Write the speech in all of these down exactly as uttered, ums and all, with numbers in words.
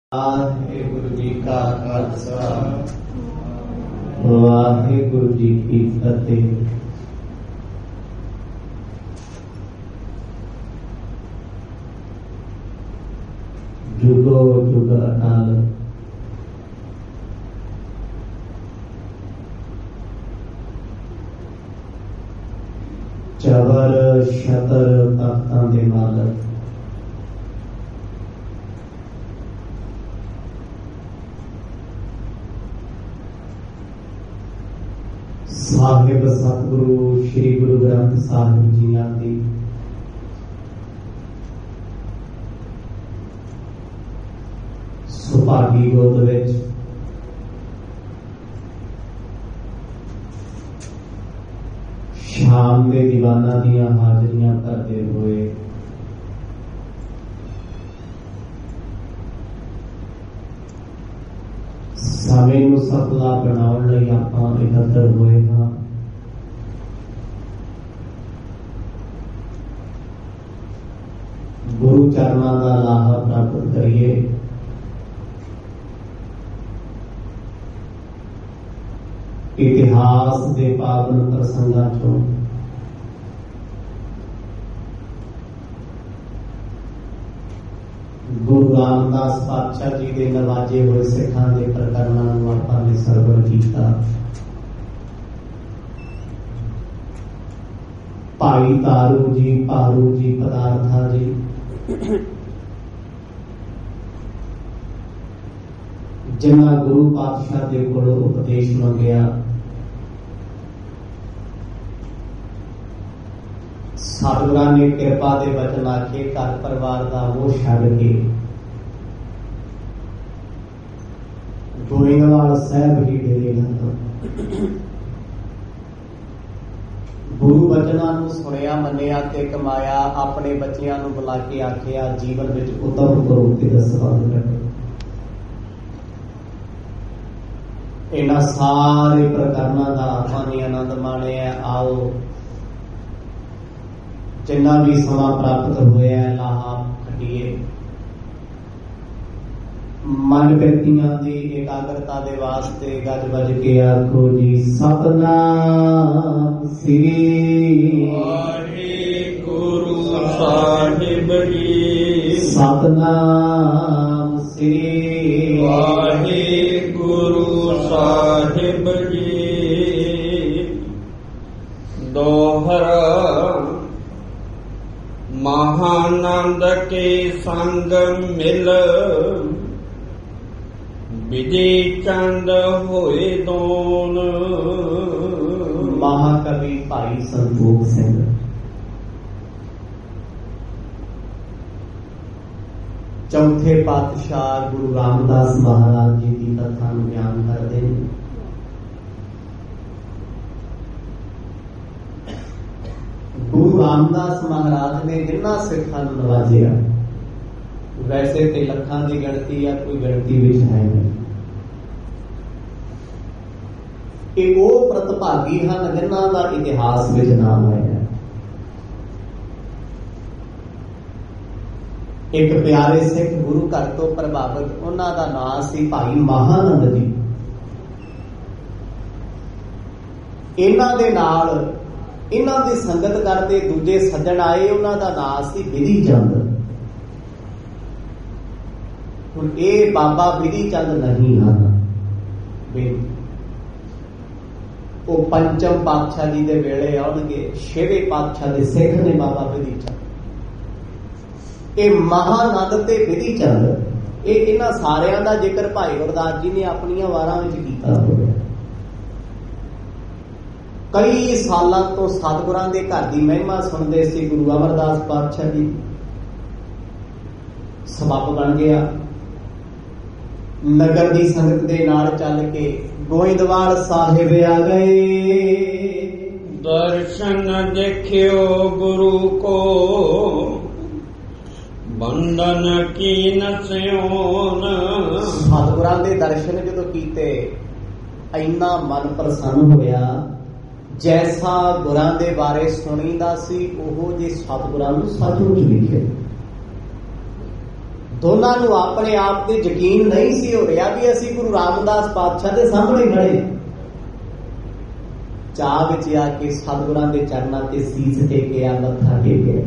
ਵਾਹਿਗੁਰੂ ਜੀ ਕਾ ਖਾਲਸਾ ਵਾਹਿਗੁਰੂ ਜੀ ਕੀ ਫਤਿਹ। ਜੁਗੋ ਜੁਗ ਅਟਲ ਚਵਰ ਛਤਰ ਤਖਤਾਂ ਦੇ ਮਾਲਕ ਸਾਹਿਬ ਸਤਿਗੁਰੂ ਸ੍ਰੀ ਗੁਰੂ ਗ੍ਰੰਥ ਸਾਹਿਬ ਜੀਆਂ ਦੀ ਸੁਭਾਗੀ ਗੋਦ ਵਿੱਚ ਸ਼ਾਮ ਦੇ ਦੀਵਾਨਾਂ ਦੀਆਂ ਹਾਜ਼ਰੀਆਂ ਕਰਦੇ ਹੋਏ ਸਮੇਂ ਨੂੰ ਸਫਲਾ ਬਣਾਉਣ ਲਈ ਆਪਾਂ ਇਕੱਤਰ ਹੋਏ ਹਾਂ। ਗੁਰੂ ਚਰਨਾਂ ਦਾ ਲਾਹਾ ਪ੍ਰਾਪਤ ਕਰੀਏ। ਇਤਿਹਾਸ ਦੇ ਪਾਵਨ ਪ੍ਰਸੰਗਾਂ ਚੋਂ ਗੁਰੂ ਰਾਮਦਾਸ ਪਾਤਸ਼ਾਹ ਜੀ ਦੇ ਨਵਾਜੇ ਹੋਏ ਸਿੱਖਾਂ ਦੇ ਪ੍ਰਕਰਨਾਂ ਨੂੰ ਆਪਾਂ ਨੇ ਸਰਵਰ ਕੀਤਾ। ਭਾਈ ਤਾਰੂ ਜੀ, ਭਾਰੂ ਜੀ, ਪਦਾਰਥਾ ਜੀ, ਜਿਨ੍ਹਾਂ ਗੁਰੂ ਪਾਤਸ਼ਾਹ ਦੇ ਕੋਲੋਂ ਉਪਦੇਸ਼ ਮੰਗਿਆ, ਸਤਿਗੁਰਾਂ ਨੇ ਕਿਰਪਾ ਦੇ ਬਚਨ ਆਖੇ, ਘਰ ਪਰਿਵਾਰ ਦਾ ਮੋਹ ਛੱਡ ਕੇ ਗੋਇੰਦਵਾਲ ਸਾਹਿਬ ਹੀ ਡੇਰੇ ਗਏ। ਗੁਰੂ ਬਚਨਾਂ ਨੂੰ ਸੁਣਿਆ, ਮੰਨਿਆ ਤੇ ਕਮਾਇਆ। ਆਪਣੇ ਬੱਚਿਆਂ ਨੂੰ ਬੁਲਾ ਕੇ ਆਖਿਆ, ਜੀਵਨ ਵਿੱਚ ਉਤਮ ਕਰੋ ਤੇ ਦਸਵੰਧ ਕੱਢੋ। ਇਹਨਾਂ ਸਾਰੇ ਪ੍ਰਕਰਨਾਂ ਦਾ ਆਪਾਂ ਨੇ ਆਨੰਦ ਮਾਣਿਆ। ਆਓ ਜਿੰਨਾ ਵੀ ਸਮਾਂ ਪ੍ਰਾਪਤ ਹੋਇਆ ਲਾਹਾ ਖੱਟੀਏ। ਮਨ ਬਿਰਤੀਆਂ ਦੀ ਇਕਾਗਰਤਾ ਦੇ ਵਾਸਤੇ ਗੱਜ ਵੱਜ ਕੇ ਆਖੋ ਜੀ, ਸਤਿਨਾਮ ਸ੍ਰੀ ਵਾਹਿਗੁਰੂ ਸਾਹਿਬ ਜੀ। ਸਤਿਨਾਮ ਸ੍ਰੀ ਵਾਹਿਗੁਰੂ ਸਾਹਿਬ ਜੀ। ਦੋਹਰਾ ਮਹਾਨੰਦ ਕੇ ਸੰਗ ਮਿਲ ਵਿਜੇ ਚੰਦ ਹੋਏ ਦੋਨ। ਮਹਾਕਵੀ ਭਾਈ ਸੰਤੋਖ ਸਿੰਘ ਚੌਥੇ ਪਾਤਸ਼ਾਹ ਗੁਰੂ ਰਾਮਦਾਸ ਮਹਾਰਾਜ ਜੀ ਦੀ ਕਥਾ ਨੂੰ ਬਿਆਨ ਕਰਦੇ ਨੇ। ਗੁਰੂ ਰਾਮਦਾਸ ਮਹਾਰਾਜ ਨੇ ਜਿਨ੍ਹਾਂ ਸਿੱਖਾਂ ਨੂੰ ਨਵਾਜਿਆ, ਵੈਸੇ ਤੇ ਲੱਖਾਂ ਦੀ ਗਿਣਤੀ ਆ, ਕੋਈ ਗਿਣਤੀ ਵਿੱਚ ਹੈ ਨਹੀਂ। ਇਹ ਉਹ ਪ੍ਰਤਿਭਾਗੀ ਹਨ ਜਿਨ੍ਹਾਂ ਦਾ ਇਤਿਹਾਸ ਵਿੱਚ ਨਾਮ ਆਇਆ। ਇੱਕ ਪਿਆਰੇ ਸਿੱਖ ਗੁਰੂ ਘਰ ਤੋਂ ਪ੍ਰਭਾਵਿਤ, ਉਹਨਾਂ ਦਾ ਨਾਮ ਸੀ ਭਾਈ ਮਹਾਨੰਦ ਜੀ। ਇਹਨਾਂ ਦੇ ਨਾਲ ਇਹਨਾਂ ਦੀ ਸੰਗਤ ਕਰਦੇ ਦੂਜੇ ਸੱਜਣ ਆਏ, ਉਹਨਾਂ ਦਾ ਨਾਮ ਸੀ ਬਿਧੀ ਚੰਦ। ਹੁਣ ਇਹ ਬਾਬਾ ਬਿਧੀ ਚੰਦ ਨਹੀਂ ਹਨ, ਉਹ ਪੰਚਮ ਪਾਤਸ਼ਾਹ ਜੀ ਦੇ ਵੇਲੇ ਆਉਣਗੇ। ਛੇਵੇਂ ਪਾਤਸ਼ਾਹ ਦੇ ਸਿੱਖ ਨੇ ਬਾਬਾ ਬਿਧੀ ਚੰਦ। ਇਹ ਮਹਾਨੰਦ ਤੇ ਬਿਧੀ ਚੰਦ, ਇਹ ਇਹਨਾਂ ਸਾਰਿਆਂ ਦਾ ਜ਼ਿਕਰ ਭਾਈ ਗੁਰਦਾਸ ਜੀ ਨੇ ਆਪਣੀਆਂ ਵਾਰਾਂ ਵਿੱਚ ਕੀਤਾ ਹੋਇਆ। ਕਈ ਸਾਲਾਂ ਤੋਂ ਸਤਿਗੁਰਾਂ ਦੇ ਘਰ ਦੀ ਮਹਿਮਾ ਸੁਣਦੇ ਸੀ। ਗੁਰੂ ਅਮਰਦਾਸ ਪਾਤਸ਼ਾਹ ਜੀ ਸਬੱਬ ਬਣ ਗਿਆ। ਨਗਰ ਦੀ ਸੰਗਤ ਦੇ ਨਾਲ ਚੱਲ ਕੇ ਗੋਇੰਦਵਾਲ ਸਾਹਿਬ ਆ ਗਏ। ਦਰਸ਼ਨ ਦੇਖਿਓ ਗੁਰੂ ਕੋ ਬੰਧਨ ਕੀਨ ਸਿਉਨ। ਸਤਿਗੁਰਾਂ ਦੇ ਦਰਸ਼ਨ ਜਦੋਂ ਕੀਤੇ, ਇੰਨਾ ਮਨ ਪ੍ਰਸੰਨ ਹੋਇਆ। ਜੈਸਾ ਗੁਰਾਂ ਦੇ ਬਾਰੇ ਸੁਣੀਦਾ ਸੀ, ਉਹ ਜੇ ਸਤਿਗੁਰਾਂ ਨੂੰ ਸੱਚਮੁੱਚ ਲਿਖੇ। ਦੋਨਾਂ ਨੂੰ ਆਪਣੇ ਆਪ ਤੇ ਯਕੀਨ ਨਹੀਂ ਸੀ ਹੋ ਰਿਹਾ ਵੀ ਅਸੀਂ ਗੁਰੂ ਰਾਮਦਾਸ ਪਾਤਸ਼ਾਹ ਦੇ ਸਾਹਮਣੇ ਖੜੇ। ਚਾਹ ਵਿੱਚ ਆ ਕੇ ਸਤਿਗੁਰਾਂ ਦੇ ਚਰਨਾਂ ਤੇ ਸੀਸ ਟੇਕਿਆ, ਮੱਥਾ ਟੇਕਿਆ।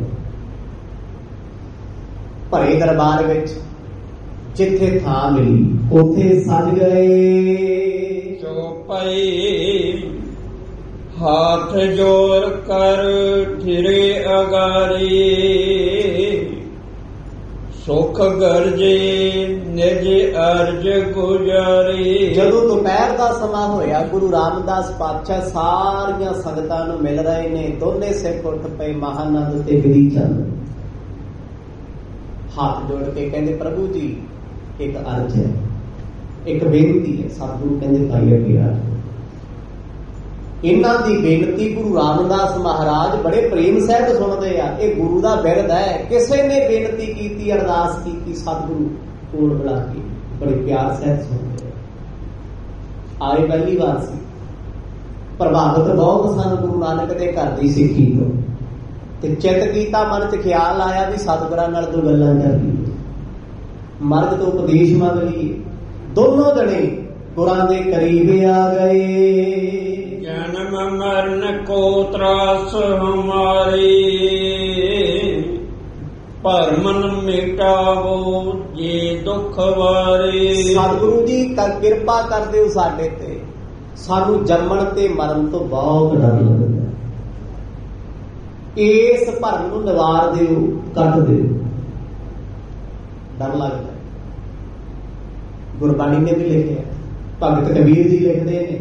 ਭਰੇ ਦਰਬਾਰ ਵਿੱਚ ਜਿੱਥੇ ਥਾਂ ਮਿਲੀ ਉੱਥੇ ਸਜ ਗਏ। ਚੌਪਈ ਹਾਥ ਜੋੜ ਕਰ ਠਿਰੇ ਅਗਾਰੀ, ਸੁਖ ਗਰਜੇ ਨਿਜ ਅਰਜ ਗੁਜ਼ਾਰੀ। ਜਦੋਂ ਦੁਪਹਿਰ ਦਾ ਸਮਾਂ ਹੋਇਆ, ਗੁਰੂ ਰਾਮਦਾਸ ਪਾਤਸ਼ਾਹ ਸਾਰੀਆਂ ਸੰਗਤਾਂ ਨੂੰ ਮਿਲ ਰਹੇ ਨੇ। ਦੋਨੇ ਸਿੱਖ ਉੱਠ ਪਏ, ਮਹਾਨੰਦ ਤੇ ਵਿਧੀ ਚੰਦ ਹੱਥ ਜੋੜ ਕੇ ਕਹਿੰਦੇ, ਪ੍ਰਭੂ ਜੀ ਇੱਕ ਅਰਜ ਹੈ, ਇੱਕ ਬੇਨਤੀ ਹੈ। ਸਤਿਗੁਰੂ ਕਹਿੰਦੇ, ਭਾਈ ਅੱਗੇ ਆ। ਇਹਨਾਂ ਦੀ ਬੇਨਤੀ ਗੁਰੂ ਰਾਮਦਾਸ ਮਹਾਰਾਜ ਬੜੇ ਪ੍ਰੇਮ ਸਹਿਤ ਸੁਣਦੇ ਆ। ਇਹ ਗੁਰੂ ਦਾ ਬਿਰਦ ਹੈ। ਕਿਸੇ ਨੇ ਬੇਨਤੀ ਕੀਤੀ, ਅਰਦਾਸ ਕੀਤੀ, ਸਤਿਗੁਰੂ ਕੋਲ ਬੁਲਾ ਕੇ ਬੜੇ ਪਿਆਰ ਸਹਿਤ ਸੁਣਦੇ ਆ। ਆਏ ਪਹਿਲੀ ਵਾਰ ਸੀ, ਪ੍ਰਭਾਵਿਤ ਬਹੁਤ ਸਨ ਗੁਰੂ ਨਾਨਕ ਦੇ ਘਰ ਦੀ ਸਿੱਖੀ ਤੋਂ, ਤੇ ਚਿੱਤ ਕੀਤਾ, ਮਨ ਚ ਖਿਆਲ ਆਇਆ ਵੀ ਸਤਿਗੁਰਾਂ ਨਾਲ ਦੋ ਗੱਲਾਂ ਕਰ ਲਈਏ, ਮਰਦ ਤੋਂ ਉਪਦੇਸ਼ ਮੰਗ ਲਈਏ। ਦੋਨੋਂ ਜਣੇ ਗੁਰਾਂ ਦੇ ਕਰੀਬ ਆ ਗਏ। ਜਨਮ ਮਰਨ ਕੋ ਤਰਾਸ ਹਮਾਰੀ, ਭਰਮਨ ਮਿਟਾਵੋ ਜੇ ਦੁੱਖ ਵਾਰੇ। ਸਤਿਗੁਰੂ ਜੀ ਕਿਰਪਾ ਕਰ ਦਿਓ ਸਾਡੇ ਤੇ, ਸਾਨੂੰ ਜੰਮਣ ਤੇ ਮਰਨ ਤੋਂ ਬਹੁਤ ਡਰ ਲੱਗਦਾ। ਇਸ ਭਰਮ ਨੂੰ ਨਿਵਾਰ ਦਿਓ, ਕੱਟ ਦਿਓ, ਡਰ ਲੱਗਦਾ। ਗੁਰਬਾਣੀ ਨੇ ਵੀ ਲਿਖਿਆ, ਭਗਤ ਕਬੀਰ ਜੀ ਲਿਖਦੇ ਨੇ,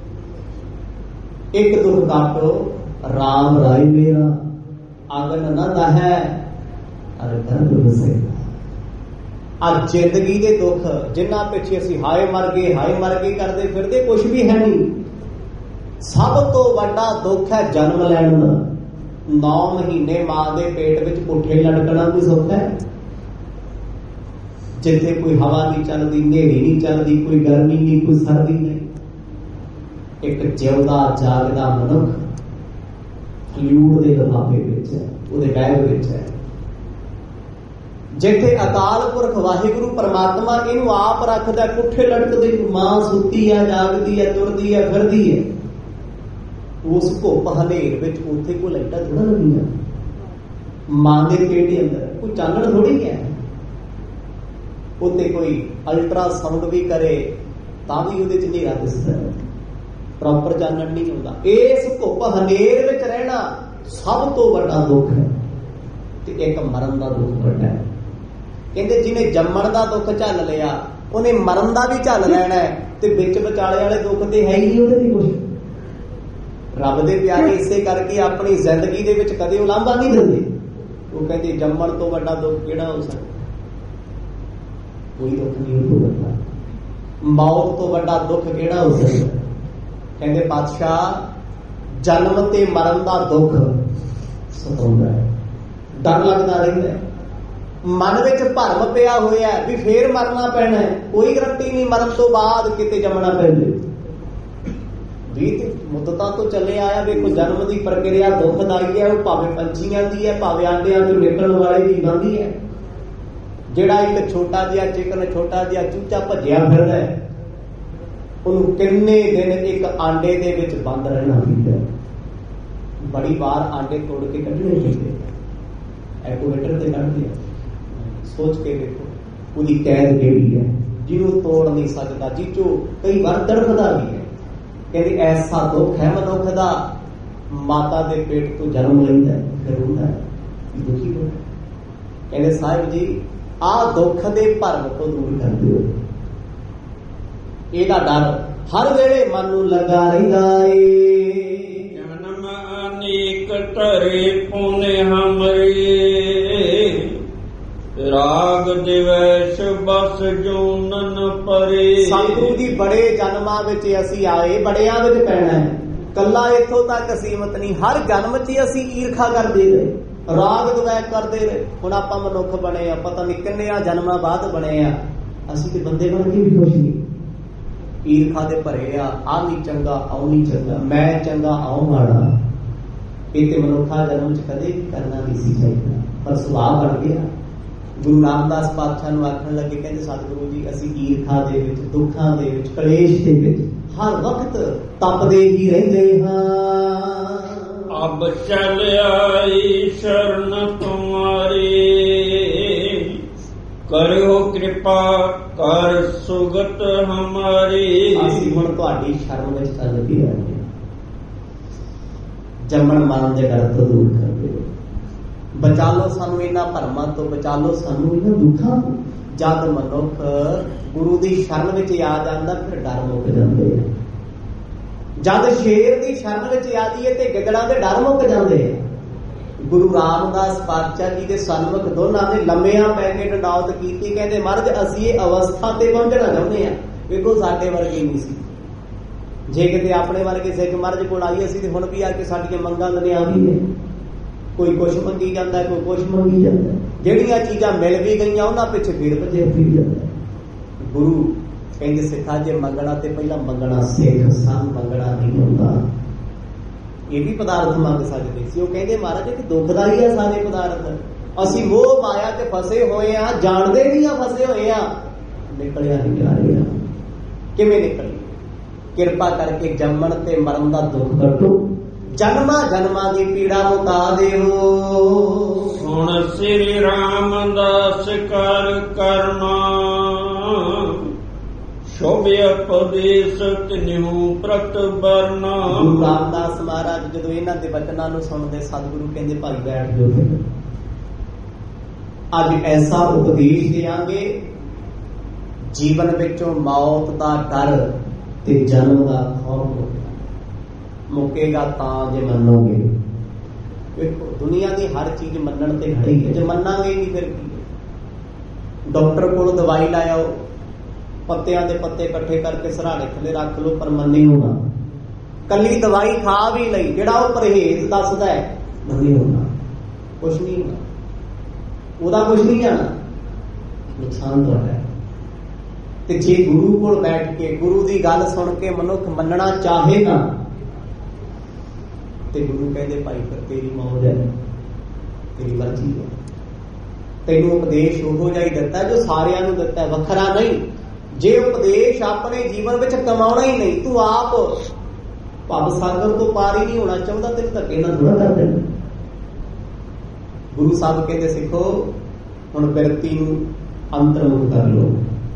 ਇੱਕ ਦੁੱਖ ਕਾਟੋ ਰਾਮ ਰਾਏ ਮੇਰਾ, ਆਗਨ ਨਾ ਦਹੈ ਅਰ ਦਰਦ ਵਸੇ। ਅੱਜ ਜ਼ਿੰਦਗੀ ਦੇ ਦੁੱਖ ਜਿੰਨਾ ਪਿੱਛੇ ਅਸੀਂ ਹਾਏ ਮਰ ਗਏ ਹਾਏ ਮਰ ਗਏ ਕਰਦੇ ਫਿਰਦੇ, ਕੁਛ ਵੀ ਹੈ ਨਹੀਂ। ਸਭ ਤੋਂ ਵੱਡਾ ਦੁੱਖ ਹੈ ਜਨਮ ਲੈਣ ਦਾ। ਨੌ ਮਹੀਨੇ ਮਾਂ ਦੇ ਪੇਟ ਵਿੱਚ ਪੁੱਠੇ ਲਟਕਣਾ ਕੋਈ ਸੁੱਖ ਹੈ? ਜਿੱਥੇ ਕੋਈ ਹਵਾ ਨਹੀਂ ਚੱਲਦੀ, ਹਨੇਰੀ ਨਹੀਂ ਚੱਲਦੀ, ਕੋਈ ਗਰਮੀ ਨਹੀਂ, ਕੋਈ ਸਰਦੀ ਨਹੀਂ। ਇੱਕ ਜਿਉਂਦਾ ਜਾਗਦਾ ਮਨੁੱਖ ਫਲੂਡ ਦੇ ਲਿਫਾਫੇ ਵਿੱਚ ਹੈ, ਉਹਦੇ ਬੈਗ ਵਿੱਚ ਹੈ। ਜਿੱਥੇ ਅਕਾਲ ਪੁਰਖ ਵਾਹਿਗੁਰੂ ਪਰਮਾਤਮਾ ਇਹਨੂੰ ਆਪ ਰੱਖਦਾ, ਪੁੱਠੇ ਲਟਕਦੇ, ਮਾਂ ਸੁੱਤੀ ਹੈ, ਜਾਗਦੀ ਹੈ, ਤੁਰਦੀ ਹੈ, ਫਿਰਦੀ ਹੈ। ਉਸ ਘੁੱਪ ਹਨੇਰ ਵਿੱਚ ਉੱਥੇ ਕੋਈ ਲਾਈਟਾਂ ਥੋੜਾ ਲੱਗੀਆਂ, ਮਾਂ ਦੇ ਪੇਟ ਦੇ ਅੰਦਰ ਕੋਈ ਚਾਨਣ ਥੋੜੀ ਹੈ। ਉੱਤੇ ਕੋਈ ਅਲਟਰਾਸਾਊਂਡ ਵੀ ਕਰੇ ਤਾਂ ਵੀ ਉਹਦੇ ਚ ਹਨੇਰਾ ਦਿਸਦਾ, ਪ੍ਰੋਪਰ ਚਾਨਣ ਨਹੀਂ ਹੁੰਦਾ। ਇਸ ਘੁੱਪ ਹਨੇਰ ਵਿੱਚ ਰਹਿਣਾ ਸਭ ਤੋਂ ਵੱਡਾ ਦੁੱਖ ਹੈ, ਤੇ ਇੱਕ ਮਰਨ ਦਾ ਦੁੱਖ ਵੱਡਾ ਹੈ। ਕਹਿੰਦੇ ਜਿਹਨੇ ਜੰਮਣ ਦਾ ਦੁੱਖ ਝੱਲ ਲਿਆ, ਉਹਨੇ ਮਰਨ ਦਾ ਵੀ ਝੱਲ ਲੈਣਾ ਹੈ, ਤੇ ਵਿੱਚ ਵਿਚਾਲੇ ਵਾਲੇ ਦੁੱਖ ਤੇ ਹੈ ਹੀ ਨਹੀਂ ਉਹਦੇ ਲਈ ਕੁਛ। ਰੱਬ ਦੇ ਪਿਆਰੇ ਇਸੇ ਕਰਕੇ ਆਪਣੀ ਜ਼ਿੰਦਗੀ ਦੇ ਵਿੱਚ ਕਦੇ ਉਲਾਂਭਾ ਨਹੀਂ ਦਿੰਦੇ। ਉਹ ਕਹਿੰਦੇ ਜੰਮਣ ਤੋਂ ਵੱਡਾ ਦੁੱਖ ਕਿਹੜਾ ਹੋ ਸਕਦਾ? ਕੋਈ ਦੁੱਖ ਨਹੀਂ ਹੋ ਸਕਦਾ। ਮੌਤ ਤੋਂ ਵੱਡਾ ਦੁੱਖ ਕਿਹੜਾ ਹੋ ਸਕਦਾ? ਕਹਿੰਦੇ ਪਾਤਸ਼ਾਹ ਜਨਮ ਤੇ ਮਰਨ ਦਾ ਦੁੱਖ ਸਤਾਉਂਦਾ ਹੈ, ਡਰ ਲੱਗਦਾ ਰਹਿੰਦਾ ਹੈ, ਮਨ ਵਿੱਚ ਭਰਮ ਪਿਆ ਹੋਇਆ ਵੀ ਫੇਰ ਮਰਨਾ ਪੈਣਾ ਹੈ। ਕੋਈ ਗਰੰਟੀ ਨਹੀਂ ਮਰਨ ਤੋਂ ਬਾਅਦ ਕਿਤੇ ਜੰਮਣਾ ਪੈ ਜਾਵੇ। ਵੀਹ ਮੁੱਦਤਾਂ ਤੋਂ ਚੱਲੇ ਆਇਆ। ਵੇਖੋ ਜਨਮ ਦੀ ਪ੍ਰਕਿਰਿਆ ਦੁੱਖਦਾਈ ਹੈ, ਉਹ ਭਾਵੇਂ ਪੰਛੀਆਂ ਦੀ ਹੈ, ਭਾਵੇਂ ਆਂਡਿਆਂ ਤੋਂ ਨਿਕਲਣ ਵਾਲੇ ਜੀਵਾਂ ਦੀ ਹੈ। ਜਿਹੜਾ ਇੱਕ ਛੋਟਾ ਜਿਹਾ ਚਿਕਨ, ਛੋਟਾ ਜਿਹਾ ਚੂਚਾ ਭੱਜਿਆ ਫਿਰਦਾ ਹੈ, ਉਹਨੂੰ ਕਿੰਨੇ ਦਿਨ ਇੱਕ ਆਂਡੇ ਦੇ ਵਿੱਚ ਬੰਦ ਰਹਿਣਾ ਪੈਂਦਾ। ਬੜੀ ਵਾਰ ਆਂਡੇ ਤੋੜ ਕੇ ਕੱਢਣੇ ਪੈਂਦੇ, ਐਕੂਏਟਰ ਤੇ ਕੱਢਦੇ ਆ। ਸੋਚ ਕੇ ਦੇਖੋ ਉਹਦੀ ਕੈਦ ਕਿਹੜੀ ਹੈ, ਜਿਹਨੂੰ ਤੋੜ ਨਹੀਂ ਸਕਦਾ, ਜਿਹਚੋਂ ਕਈ ਵਾਰ ਤੜਫਦਾ ਵੀ ਹੈ। ਕਹਿੰਦੇ ਐਸਾ ਦੁੱਖ ਹੈ ਮਨੁੱਖ ਦਾ, ਮਾਤਾ ਦੇ ਪੇਟ ਤੋਂ ਜਨਮ ਲੈਂਦਾ ਫਿਰ ਹੁੰਦਾ ਦੁਖੀ ਹੋ। ਕਹਿੰਦੇ ਸਾਹਿਬ ਜੀ ਆਹ ਦੁੱਖ ਦੇ ਭਰਮ ਤੋਂ ਦੂਰ ਕਰ ਦਿਓ। ਇਹਦਾ ਡਰ ਹਰ ਵੇਲੇ ਮਨ ਨੂੰ ਲੱਗਾ ਰਹਿੰਦਾ ਏ। ਜਨਮ ਅਨੇਕ ਧਰੇ ਪੁਨੇ ਹਮਰੇ, ਰਾਗ ਦਿਵੈਸ਼ ਬਸ ਜੂਨਨ ਪਰੇ। ਸਤਿਗੁਰੂ ਦੀ ਬੜੇ ਜਨਮਾਂ ਵਿੱਚ ਅਸੀਂ ਆਏ, ਬੜਿਆਂ ਵਿੱਚ ਪੈਣਾ ਹੈ। ਕੱਲਾ ਇੱਥੋਂ ਤੱਕ ਸੀਮਤ ਨਹੀਂ, ਹਰ ਜਨਮ 'ਚ ਅਸੀਂ ਈਰਖਾ ਕਰਦੇ ਰਹੇ, ਰਾਗ ਦਵੈਸ਼ ਕਰਦੇ ਰਹੇ। ਹੁਣ ਆਪਾਂ ਮਨੁੱਖ ਬਣੇ ਆ, ਪਤਾ ਨਹੀਂ ਕਿੰਨਿਆਂ ਜਨਮਾਂ ਬਾਅਦ ਬਣੇ ਆ। ਅਸੀਂ ਤੇ ਬੰਦੇ ਬਣ ਕੇ ਵੀ ਖੁਸ਼ ਨਹੀਂ, ਈਰਖਾ ਦੇ ਭਰੇ ਆ। ਆਹ ਨਹੀਂ ਚੰਗਾ, ਆਉ ਨਹੀਂ ਚੰਗਾ, ਮੈਂ ਚੰਗਾ, ਆਉ ਮਾੜਾ। ਇਹ ਤੇ ਮਨੁੱਖਾ ਜਨਮ 'ਚ ਕਦੇ ਵੀ ਕਰਨਾ ਨਹੀਂ ਸੀ ਚਾਹੀਦਾ, ਪਰ ਸੁਭਾਅ ਬਣ ਗਿਆ। ਗੁਰੂ ਰਾਮਦਾਸ ਪਾਤਸ਼ਾਹ ਨੂੰ ਆਖਣ ਲੱਗੇ, ਕਹਿੰਦੇ ਸਤਿਗੁਰੂ ਜੀ ਅਸੀਂ ਈਰਖਾ ਦੇ ਵਿੱਚ, ਦੁੱਖਾਂ ਦੇ ਵਿੱਚ, ਕਲੇਸ਼ ਦੇ ਵਿੱਚ ਹਰ ਵਕਤ ਤਪਦੇ ਹੀ ਰਹਿੰਦੇ ਹਾਂ। ਅਬ ਚਲ ਆਈ ਸ਼ਰਨ ਤੁਮਾਰੀ, ਕਰਿਓ ਕਿਰਪਾ ਕਰ ਸੁਗਤ ਹਮਾਰੀ। ਅਸੀਂ ਹੁਣ ਤੁਹਾਡੀ ਸ਼ਰਨ ਵਿੱਚ ਚੱਲ ਕੇ ਆਏ ਹਾਂ, ਜੰਮਣ ਮਰਨ ਦੇ ਡਰ ਤੋਂ ਦੂਰ ਕਰ ਦਿਓ, ਬਚਾ ਲਓ ਸਾਨੂੰ ਇਹਨਾਂ ਭਰਮਾਂ ਤੋਂ, ਬਚਾ ਲਓ ਸਾਨੂੰ ਇਹਨਾਂ ਦੁੱਖਾਂ ਤੋਂ। ਜਦ ਮਨੁੱਖ ਗੁਰੂ ਦੀ ਸ਼ਰਨ ਵਿੱਚ ਆ ਜਾਂਦਾ ਫਿਰ ਡਰ ਮੁੱਕ ਜਾਂਦੇ ਆ। ਜਦ ਸ਼ੇਰ ਦੀ ਸ਼ਰਨ ਵਿੱਚ ਆ ਜਾਈਏ ਤੇ ਗਿੱਦੜਾਂ ਦੇ ਡਰ ਮੁੱਕ ਜਾਂਦੇ ਆ। ਗੁਰੂ ਰਾਮਦਾਸ ਪਾਤਸ਼ਾਹ ਜੀ ਦੇ ਸਨਮੁਖ ਦੋਨਾਂ ਨੇ ਲੰਮਿਆਂ ਪੈ ਕੇ ਡੰਡੌਤ ਕੀਤੀ, ਕਹਿੰਦੇ ਮਹਾਰਾਜ ਅਸੀਂ ਇਹ ਅਵਸਥਾ ਤੇ ਪਹੁੰਚਣਾ ਚਾਹੁੰਦੇ ਆ। ਵੇਖੋ ਸਾਡੇ ਵਰਗੇ ਨਹੀਂ ਸੀ, ਜੇ ਕਿਤੇ ਆਪਣੇ ਵਰਗੇ ਸਿੱਖ ਮਹਾਰਾਜ ਕੋਲ ਆਈ ਅਸੀਂ ਤੇ ਹੁਣ ਵੀ ਆ ਕੇ ਸਾਡੀਆਂ ਮੰਗਾਂ ਲੰਨਿਆ ਵੀ ਨੇ, ਕੋਈ ਕੁਛ ਮੰਗੀ ਜਾਂਦਾ, ਕੋਈ ਕੁਛ ਮੰਗੀ ਜਾਂਦਾ। ਜਿਹੜੀਆਂ ਚੀਜ਼ਾਂ ਮਿਲ ਵੀ ਗਈਆਂ ਉਹਨਾਂ ਪਿੱਛੇ ਫਿਰ ਭੱਜੇ ਫਿਰ ਜਾਂਦਾ। ਗੁਰੂ ਕਹਿੰਦੇ ਸਿੱਖਾਂ ਜੇ ਮੰਗਣਾ ਤੇ ਪਹਿਲਾਂ ਮੰਗਣਾ ਸਿੱਖ, ਸਾਨੂੰ ਮੰਗਣਾ ਨਹੀਂ ਹੁੰਦਾ। ਇਹ ਵੀ ਪਦਾਰਥ ਮੰਗ ਸਕਦੇ ਸੀ। ਉਹ ਕਹਿੰਦੇ ਮਹਾਰਾਜ ਕਿ ਦੁੱਖਦਾਈ ਆ ਸਾਰੇ ਪਦਾਰਥ, ਅਸੀਂ ਮੋਹ ਮਾਇਆ ਤੇ ਫਸੇ ਹੋਏ ਆ, ਜਾਣਦੇ ਨਹੀਂ ਆ ਫਸੇ ਹੋਏ ਆ, ਨਿਕਲਿਆ ਨਹੀਂ ਜਾ ਰਿਹਾ। ਕਿਵੇਂ ਨਿਕਲੇ? ਕਿਰਪਾ ਕਰਕੇ ਜੰਮਣ ਤੇ ਮਰਨ ਦਾ ਦੁੱਖ ਕੱਟੋ, ਜਨਮਾਂ ਜਨਮਾਂ ਦੀ ਪੀੜਾ ਮੁਕਾ ਦਿਓ। ਹੁਣ ਸ੍ਰੀ ਰਾਮਦਾਸ ਕਰ ਕਰਨਾ, ਸ਼ੋਭ ਉਪਦੇਸ਼ ਤਿਨਿਉ ਪ੍ਰਤ ਬਰਨਾ। ਗੁਰੂ ਰਾਮਦਾਸ ਮਹਾਰਾਜ ਜਦੋਂ ਇਹਨਾਂ ਦੇ ਬਚਨਾਂ ਨੂੰ ਸੁਣਦੇ, ਸਤਿਗੁਰੂ ਕਹਿੰਦੇ ਭਾਈ ਬੈਠ ਜਾਓ, ਅੱਜ ਐਸਾ ਉਪਦੇਸ਼ ਦੇਵਾਂਗੇ ਜੀਵਨ ਵਿੱਚੋਂ ਮੌਤ ਦਾ ਡਰ ਤੇ ਜਨਮ ਦਾ ਖੌਫ ਮੁੱਕੇਗਾ ਤਾਂ ਜੇ ਮੰਨੋਗੇ। ਵੇਖੋ ਦੁਨੀਆ ਦੀ ਹਰ ਚੀਜ਼ ਮੰਨਣ ਤੇ ਖੜੀ ਹੈ, ਜੇ ਮੰਨਾਂਗੇ ਨਹੀਂ ਫਿਰ ਕੀ। ਡਾਕਟਰ ਕੋਲ ਦਵਾਈ ਲਾਇਓ, ਪੱਤਿਆਂ ਦੇ ਪੱਤੇ ਇਕੱਠੇ ਕਰਕੇ ਸਰਾਣੇ ਥੱਲੇ ਰੱਖ ਲਓ, ਪਰ ਮੰਨੇ ਹੋਣਾ। ਕੱਲੀ ਦਵਾਈ ਖਾ ਵੀ ਲਈ, ਜਿਹੜਾ ਉਹ ਪਰਹੇਜ਼ ਦੱਸਦਾ ਹੈ ਮੰਨੇ ਹੋਣਾ, ਕੁਛ ਨਹੀਂ ਹੋਣਾ, ਉਹਦਾ ਕੁਛ ਨਹੀਂ ਜਾਣਾ, ਨੁਕਸਾਨ ਤੁਹਾਡਾ ਹੈ। ਤੇ ਜੇ ਗੁਰੂ ਕੋਲ ਬੈਠ ਕੇ ਗੁਰੂ ਦੀ ਗੱਲ ਸੁਣ ਕੇ ਮਨੁੱਖ ਮੰਨਣਾ ਚਾਹੇਗਾ ਤੇ ਗੁਰੂ ਕਹਿੰਦੇ ਭਾਈ ਫਿਰ ਤੇਰੀ ਮੌਜ ਹੈ, ਤੇਰੀ ਮਰਜ਼ੀ ਹੈ। ਤੈਨੂੰ ਉਪਦੇਸ਼ ਉਹੋ ਜਿਹਾ ਹੀ ਦਿੱਤਾ ਜੋ ਸਾਰਿਆਂ ਨੂੰ ਦਿੱਤਾ, ਵੱਖਰਾ ਨਹੀਂ। ਜੇ ਉਪਦੇਸ਼ ਆਪਣੇ ਜੀਵਨ ਵਿੱਚ ਕਮਾਉਣਾ ਹੀ ਨਹੀਂ, ਤੂੰ ਆਪ ਭਵ ਸਾਗਰ ਤੋਂ ਪਾਰ ਹੀ ਨਹੀਂ ਹੋਣਾ ਚਾਹੁੰਦਾ, ਤੈਨੂੰ ਧੱਕੇ ਨਾਲ ਥੋੜਾ ਕਰ ਦੇਣਾ। ਗੁਰੂ ਸਾਹਿਬ ਕਹਿੰਦੇ ਸਿੱਖੋ ਹੁਣ ਬਿਰਤੀ ਨੂੰ ਅੰਤਰਮੁਖ ਕਰ ਲਓ,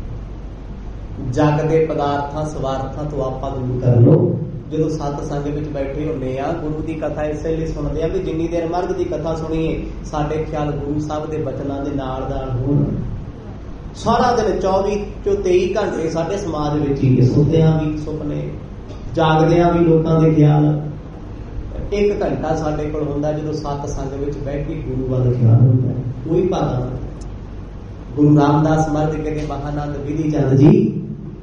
ਜਗ ਦੇ ਪਦਾਰਥਾਂ ਸਵਾਰਥਾਂ ਤੋਂ ਆਪਾਂ ਦੂਰ ਕਰ ਲਓ। ਜਦੋਂ ਸਤ ਸੰਗ ਵਿੱਚ ਬੈਠੇ ਹੁੰਦੇ ਆ, ਗੁਰੂ ਦੀ ਕਥਾ ਇਸੇ ਲਈ ਸੁਣਦੇ ਆ ਵੀ ਜਿੰਨੀ ਦੇਰ ਮਰਗ ਦੀ ਕਥਾ ਸੁਣੀਏ ਸਾਡੇ ਖਿਆਲ ਗੁਰੂ ਸਾਹਿਬ ਦੇ ਬਚਨਾਂ ਦੇ ਨਾਲ ਨਾਲ ਹੋਣ। ਸਾਰਾ ਦਿਨ ਚੌਵੀ ਚੋਂ ਤੇਈ ਘੰਟੇ ਸਾਡੇ ਸਮਾਜ ਵਿੱਚ ਹੀ, ਸੁੱਤਿਆਂ ਵੀ ਸੁਪਨੇ, ਜਾਗਦਿਆਂ ਵੀ ਲੋਕਾਂ ਦੇ ਖਿਆਲ। ਇੱਕ ਘੰਟਾ ਸਾਡੇ ਕੋਲ ਹੁੰਦਾ ਜਦੋਂ ਸਤ ਸੰਗ ਵਿੱਚ ਬੈਠ ਕੇ ਗੁਰੂ ਵੱਲ ਖਿਆਲ ਹੁੰਦਾ, ਕੋਈ ਭਾਗਾ। ਗੁਰੂ ਰਾਮਦਾਸ ਮਹਾਰਾਜ ਕਹਿੰਦੇ ਮਹਾਨੰਦ ਵਿਧੀ ਚੰਦ ਜੀ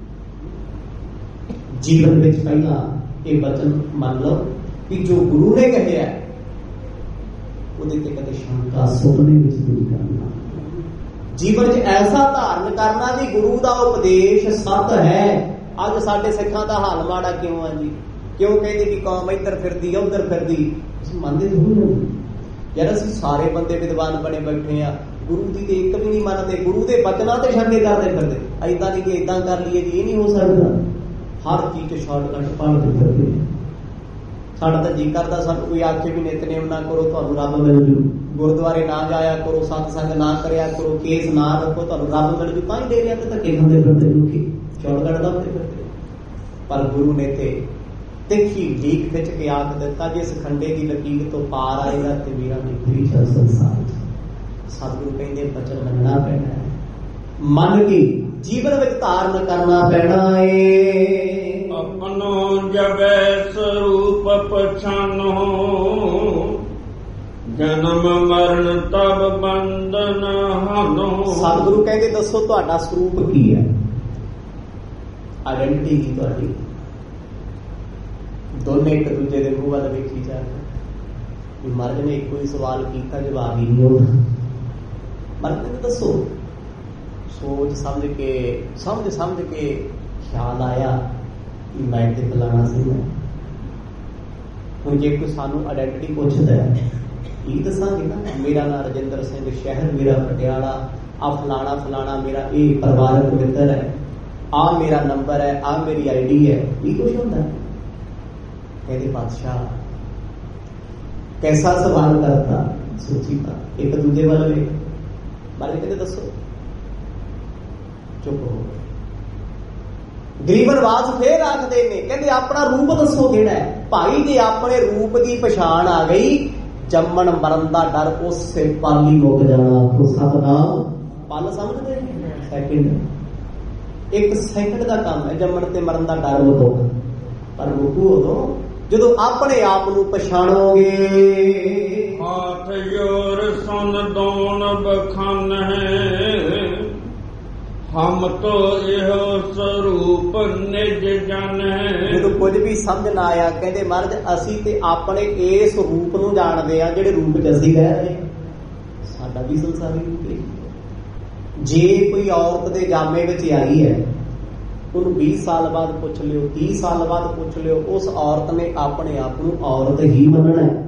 ਜੀਵਨ ਵਿੱਚ ਪਹਿਲਾਂ ਇਹ ਬਚਨ ਮੰਨ ਲਓ ਕਿ ਜੋ ਗੁਰੂ ਨੇ ਕਹਿਆ ਉਹਦੇ ਤੇ ਕਦੇ ਸ਼ੰਕਾ ਸੁਪਨੇ ਵਿੱਚ ਨਹੀਂ ਕਰਨਾ। ਜੀਵਨ 'ਚ ਐਸਾ ਧਾਰਨ ਕਰਨਾ ਵੀ ਗੁਰੂ ਦਾ ਉਪਦੇਸ਼ ਸੱਤ ਹੈ। ਅੱਜ ਸਾਡੇ ਸਿੱਖਾਂ ਦਾ ਹਾਲ ਮਾੜਾ ਕਿਉਂ ਆ ਜੀ? ਕਿਉਂ ਕਹਿੰਦੇ ਕਿ ਕੌਮ ਇੱਧਰ ਫਿਰਦੀ ਆ ਉੱਧਰ ਫਿਰਦੀ? ਅਸੀਂ ਮੰਨਦੇ ਜ਼ਰੂਰ ਯਾਰ, ਅਸੀਂ ਸਾਰੇ ਬੰਦੇ ਵਿਦਵਾਨ ਬਣੇ ਬੈਠੇ ਆ, ਗੁਰੂ ਦੀ ਤੇ ਇੱਕ ਵੀ ਨਹੀਂ ਮੰਨਦੇ। ਗੁਰੂ ਦੇ ਬਚਨਾਂ ਤੇ ਸ਼ੰਕੇ ਕਰਦੇ ਫਿਰਦੇ, ਏਦਾਂ ਨਹੀਂ ਕਿ ਏਦਾਂ ਕਰ ਲਈਏ ਜੀ, ਇਹ ਨਹੀਂ ਹੋ ਸਕਦਾ। ਹਰ ਚੀਜ਼ ਚ ਸ਼ਾਰਟਕਟ ਭਾਲਦੇ ਫਿਰਦੇ। ਸਾਡਾ ਤਾਂ ਜੀ ਕਰਦਾ ਸਾਨੂੰ ਕੋਈ ਆਖੇ ਵੀ ਨਿਤਨੇਮ ਨਾ ਕਰੋ ਤੁਹਾਨੂੰ ਰੱਬ ਮਿਲ ਜੂ, ਗੁਰਦੁਆਰੇ ਨਾ ਜਾਇਆ ਕਰੋ, ਸਤਸੰਗ ਨਾ ਕਰਿਆ ਕਰੋ, ਕੇਸ ਨਾ ਰੱਖੋ ਤੁਹਾਨੂੰ ਰੱਬ ਮਿਲ ਜੂ, ਤਾਂ ਹੀ ਡੇਰਿਆਂ ਤੇ ਧੱਕੇ ਖਾਂਦੇ ਫਿਰਦੇ ਲੋਕੀ, ਸ਼ਾਰਟਕਟ ਲੱਭਦੇ ਫਿਰਦੇ। ਪਰ ਗੁਰੂ ਨੇ ਤੇ ਤਿੱਖੀ ਲੀਕ ਖਿੱਚ ਕੇ ਆਖ ਦਿੱਤਾ, ਜਿਸ ਖੰਡੇ ਦੀ ਲਕੀਰ ਤੋਂ ਪਾਰ ਆਏਗਾ ਤੇ ਮੇਰਾ ਨਿਖਰੀ ਚੱਲ ਸੰਸਾਰ। ਸਤਿਗੁਰੂ ਕਹਿੰਦੇ ਬਚਨ ਮੰਨਣਾ ਪੈਣਾ ਹੈ, ਮੰਨ ਕੇ ਜੀਵਨ ਵਿੱਚ ਧਾਰਨ ਕਰਨਾ ਪੈਣਾ ਏ। ਆਪਣੋ ਜਬੈ ਸਰੂਪ ਪਛਾਨੋ, ਜਨਮ ਮਰਨ ਤਬ ਬੰਧਨ ਹਾਨੋ। ਸਤਿਗੁਰੂ ਕਹਿੰਦੇ ਦੱਸੋ ਤੁਹਾਡਾ ਸਰੂਪ ਕੀ ਹੈ, ਆਇਡੈਂਟੀਟੀ ਕੀ ਤੁਹਾਡੀ? ਦੋਨੇ ਇੱਕ ਦੂਜੇ ਦੇ ਮੂੰਹ ਵੱਲ ਵੇਖੀ ਜਾ ਰਹੇ। ਮਹਾਰਾਜ ਨੇ ਇੱਕੋ ਹੀ ਸਵਾਲ ਕੀਤਾ, ਜਵਾਬ ਹੀ ਨਹੀਂ ਹੋਣਾ। ਮਹਾਰਾਜ ਨੇ ਦੱਸੋ, ਸੋਚ ਸਮਝ ਕੇ ਸਮਝ ਸਮਝ ਕੇ ਖਿਆਲ ਆਇਆ ਕਿ ਮੈਂ ਤੇ ਫਲਾਣਾ ਸੀ। ਮੈਂ ਹੁਣ ਜੇ ਕੋਈ ਸਾਨੂੰ ਆਇਡੈਂਟਿਟੀ ਪੁੱਛਦਾ ਹੈ, ਇਹ ਦੱਸਾਂਗੇ ਨਾ, ਮੇਰਾ ਨਾਂ ਰਜਿੰਦਰ ਸਿੰਘ, ਸ਼ਹਿਰ ਮੇਰਾ ਪਟਿਆਲਾ, आ फलाना फलाना मेरा ये परिवारक मित्र है, आ मेरा नंबर है, आ मेरी आई डी है, ये कुछ होता है? कहते बादशाह कैसा सवाल करता, सोची था एक दूजे वाल बारे कहते दसो, चुप हो गए। गरीबनवाज फिर आखते ने कहते अपना रूप दसो किहड़ा है। भाई जे अपने रूप की पछाण आ गई, जम्मण मरण का डर उससे पल ही मुक जाना। तो सतनाम पल समझते सैकंड, एक सैकंड का काम है जम्मण ते मरण का डर मुकाउणा, पर मुकू उदों जदों अपने आप नूं पछाणोगे। हाथ जोर सुन दोन बखान है, हम तो यह स्वरूप निज जन है। जो कुछ भी समझ ना आया, कहते महाराज असी ते अपने इस रूप नूं जाणदे आ जिहड़े रूप च असीं रह रहे, साडा भी संसारी रूप है। जे कोई औरत दे जामे विच आई है, उन्होंने बीस साल बाद पूछ लियो, तीस साल बाद पूछ लियो, उस औरत ने अपने आप नूं औरत ही मनना है,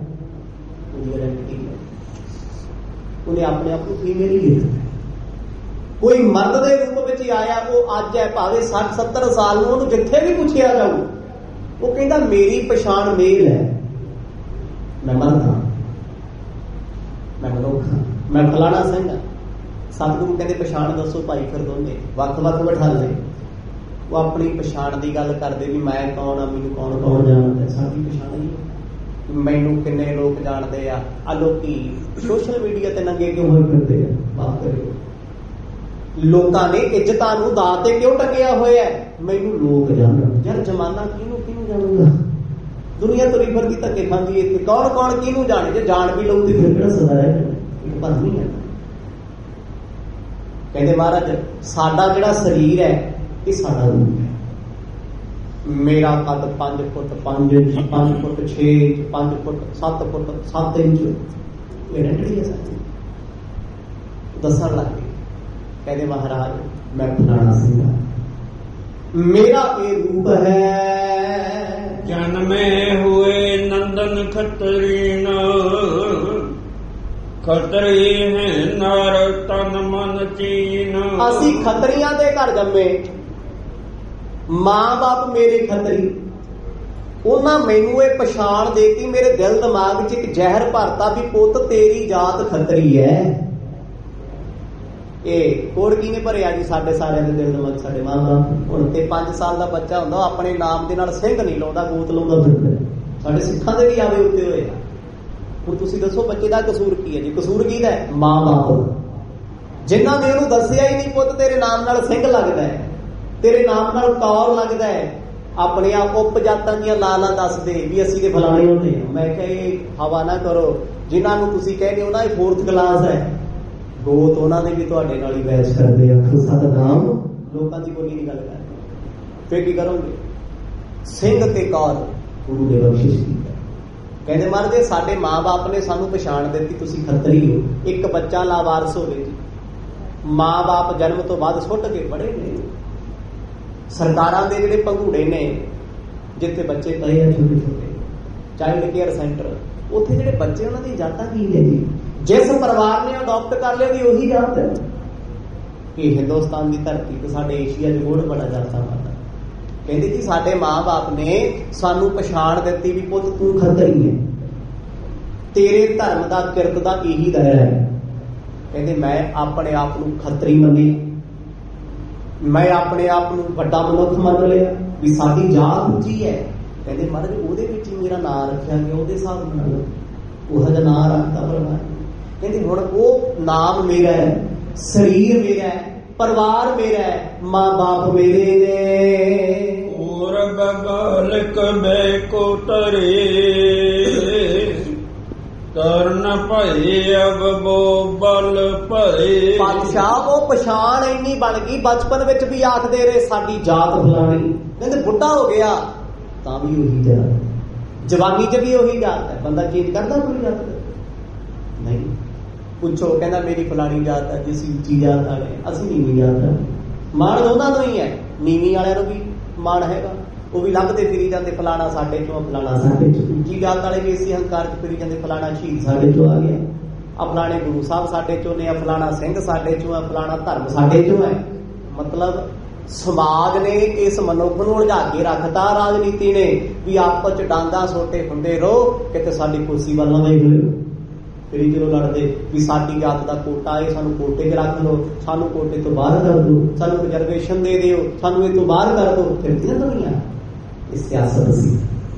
उन्हें अपने आप को फीमेल ही देखना। कोई मर्द के रूप में आया, वो अज है भावे सठ सत्तर साल में, जिथे भी पूछा जाऊ वो कहता मेरी पछाण मेल है, मैं मर्द हाँ, मैं मनुख हाँ, मैं फलाना सिंह हाँ। सतगुरु कहते पछाण दसो भाई, फिर दोने वक्त वक्त बिठा ले, वो अपनी पछाण की गल करते भी मैं कौन हाँ, मैनू कौन कौन जानता, साडी पछाण ही मैनू किन्ने लोग जानते आ। आ लोकी सोशल मीडिया ते नंगे क्यों होए फिरदे आ, बात करियो। लोकां ने इज्जतां नूं दां ते क्यों टंगिया होया है, मैनू लोग जानन। यार जमाना किनू किनू जानूगा, दुनिया तुरी फिरदी धक्के खांदी है, कौन कौन किनू जाने, जे जान भी लऊ ते फिर किहड़ा सदा रह जाना, पर नहीं है। कहते महाराज साडा जिहड़ा शरीर है ये साडा रूप है। मेरा कद पांच फुट पांच इंच, पांच फुट छे इंच, पांच फुट सत्त फुट सत्त इंच, ये रंगड़ी है साडी। दसन लग गए, कहते महाराज मैं फलाना सिंह, मेरा ये रूप है। जन्मे हुए नंदन खतरीन, खतरी है नर तन मन चीन। असी खतरियां दे घर जम्मे, मां बाप मेरे खतरी, उन्हां मैनू ये पछाण देती, मेरे दिल दिमाग च एक जहर भरता भी पुत तेरी जात खतरी है। ਇਹ ਕੋੜ ਕੀ ਨੇ ਭਰਿਆ ਜੀ ਸਾਡੇ ਸਾਰਿਆਂ ਦੇ ਦਿਲ ਦਿਮਾਗ, ਸਾਡੇ ਮਾਂ ਬਾਪ। ਹੁਣ ਤੇ ਪੰਜ ਸਾਲ ਦਾ ਬੱਚਾ ਹੁੰਦਾ, ਆਪਣੇ ਨਾਮ ਦੇ ਨਾਲ ਸਿੰਘ ਨਹੀਂ ਲਾਉਂਦਾ, ਗੋਤ ਲਾਉਂਦਾ ਫਿਰਦਾ। ਸਾਡੇ ਸਿੱਖਾਂ ਦੇ ਵੀ ਆਵੇ ਉੱਤੇ ਹੋਏ ਆ। ਹੁਣ ਤੁਸੀਂ ਦੱਸੋ ਬੱਚੇ ਦਾ ਕਸੂਰ ਕੀ ਹੈ ਜੀ? ਕਸੂਰ ਕਿਹਦਾ ਹੈ? ਮਾਂ ਬਾਪ ਦਾ, ਜਿਨ੍ਹਾਂ ਨੇ ਉਹਨੂੰ ਦੱਸਿਆ ਹੀ ਨਹੀਂ ਪੁੱਤ ਤੇਰੇ ਨਾਮ ਨਾਲ ਸਿੰਘ ਲੱਗਦਾ ਹੈ, ਤੇਰੇ ਨਾਮ ਨਾਲ ਕੌਰ ਲੱਗਦਾ ਹੈ। ਆਪਣੇ ਆਪ ਉਪ ਜਾਤਾਂ ਦੀਆਂ ਲਾ ਲਾ ਦੱਸਦੇ ਵੀ ਅਸੀਂ ਤੇ ਫਲਾਣੇ ਹੁੰਦੇ ਆ। ਮੈਂ ਕਿਹਾ ਇਹ ਹਵਾ ਨਾ ਕਰੋ, ਜਿਨ੍ਹਾਂ ਨੂੰ ਤੁਸੀਂ ਕਹਿੰਦੇ ਹੋ ਨਾ ਇਹ ਫੋਰਥ ਕਲਾਸ ਹੈ, ਗੋਤ ਉਹਨਾਂ ਦੇ ਵੀ ਤੁਹਾਡੇ ਨਾਲ ਹੀ ਬਹਿਸ ਕਰਦੇ ਆ। ਸਤਿਨਾਮ, ਲੋਕਾਂ ਦੀ ਬੋਲੀ ਦੀ ਗੱਲ ਕਰਦੇ, ਫਿਰ ਕੀ ਕਰੋਗੇ? ਸਿੰਘ ਤੇ ਕੌਰ ਗੁਰੂ ਦੇ ਬਖਸ਼ਿਸ਼ ਕੀਤਾ। ਕਹਿੰਦੇ ਮਹਾਰਾਜ ਸਾਡੇ ਮਾਂ ਬਾਪ ਨੇ ਸਾਨੂੰ ਪਛਾਣ ਦਿੱਤੀ, ਤੁਸੀਂ ਖੱਤਰੀ ਹੋ। ਇੱਕ ਬੱਚਾ ਲਾਵਾਰਸ ਹੋਵੇ ਜੀ, ਮਾਂ ਬਾਪ ਜਨਮ ਤੋਂ ਬਾਅਦ ਸੁੱਟ ਕੇ ਬੜੇ ਨੇ। ਸਰਕਾਰਾਂ ਦੇ ਜਿਹੜੇ ਪੰਘੂੜੇ ਨੇ, ਜਿੱਥੇ ਬੱਚੇ ਪਏ ਆ ਛੋਟੇ ਛੋਟੇ ਚਾਈਲਡ ਕੇਅਰ ਸੈਂਟਰ, ਉੱਥੇ ਜਿਹੜੇ ਬੱਚੇ ਉਹਨਾਂ ਦੀ ਜਾਤਾਂ ਕੀ ਨੇ ਜੀ? जिस परिवार ने अडॉप्ट कर लिया भी वही जात है कि हिंदुस्तान की धरती तो साडे एशिया च गुड़ बड़ा जाता माता। कहते जी साडे माँ बाप ने सानू पछाण दित्ती भी पुत तू खतरी है, तेरे धर्म का किरत का यही दायरा है। कहते मैं अपने आप को खतरी मनी, मैं अपने आप को बड़ा मनुख मन लिया भी साडी जात ऊंची है। कहते महाराज ਉਹਦੇ ਵਿੱਚ ਹੀ ਮੇਰਾ ਨਾਂ ਰੱਖਿਆ ਗਿਆ, ਉਹਦੇ ਹਿਸਾਬ ਨਾਲ ਉਹ ਜਿਹਾ ਨਾਂ ਰੱਖਤਾ ਪਰਵਾਹ। कहते हुण वो नाम मेरा है, शरीर मेरा है, परिवार मेरा है, मां बाप मेरे ने। और बालक बैको तरे तरन भये अब वो बल भरे। पातशाह वो पछाण इन्नी बन गई, बचपन विच भी आखदे रहे साडी जात फलानी। कहते बुढ़ा हो गया तां भी उही जात, जवानी च भी उही जात है। बंदा चेंज करदा कोई जात नहीं। पुछो कहना मेरी फलानी जात है जी, असीं उच्ची जात वाले, असीं नीवीं जात है। मान उन्हां नूं ही है, नीवीं वालिआं नूं भी मान हैगा, वो भी लभदे फिरी जाते फलाना साडे चों, फलाना साडे चों। उच्ची जात वाले भी इसी हंकार च फिरी जाते, फलाना शहीद साडे चों आ गया। ਆ ਫਲਾਣੇ ਗੁਰੂ ਸਾਹਿਬ ਸਾਡੇ ਚੋਂ ਨੇ, ਆ ਫਲਾਣਾ ਸਿੰਘ ਸਾਡੇ ਚੋਂ ਆ, ਫਲਾਣਾ ਧਰਮ ਸਾਡੇ ਚੋਂ ਹੈ। ਮਤਲਬ ਸਮਾਜ ਨੇ ਇਸ ਮਨੁੱਖ ਨੂੰ ਉਲਝਾ ਕੇ ਰੱਖਤਾ, ਰਾਜਨੀਤੀ ਨੇ, ਵੀ ਆਪਸ ਚ ਡਾਂਗਾ ਸੋਟੇ ਹੁੰਦੇ ਰਹੋ, ਕਿਤੇ ਸਾਡੀ ਕੁਰਸੀ ਵੱਲ ਨਾ ਵੇਖ ਲਿਓ। ਫਿਰ ਜਦੋਂ ਲੜਦੇ ਵੀ ਸਾਡੀ ਜਾਤ ਦਾ ਕੋਟਾ ਹੈ, ਸਾਨੂੰ ਕੋਟੇ 'ਚ ਰੱਖ ਲਓ, ਸਾਨੂੰ ਕੋਟੇ ਤੋਂ ਬਾਹਰ ਕਰ ਦਿਓ, ਸਾਨੂੰ ਰਿਜ਼ਰਵੇਸ਼ਨ ਦੇ ਦਿਓ, ਸਾਨੂੰ ਇਹ ਤੋਂ ਬਾਹਰ ਕਰ ਦਿਓ, ਫਿਰਦੀਆਂ ਦੁਨੀਆਂ। ਇਹ ਸਿਆਸਤ ਸੀ।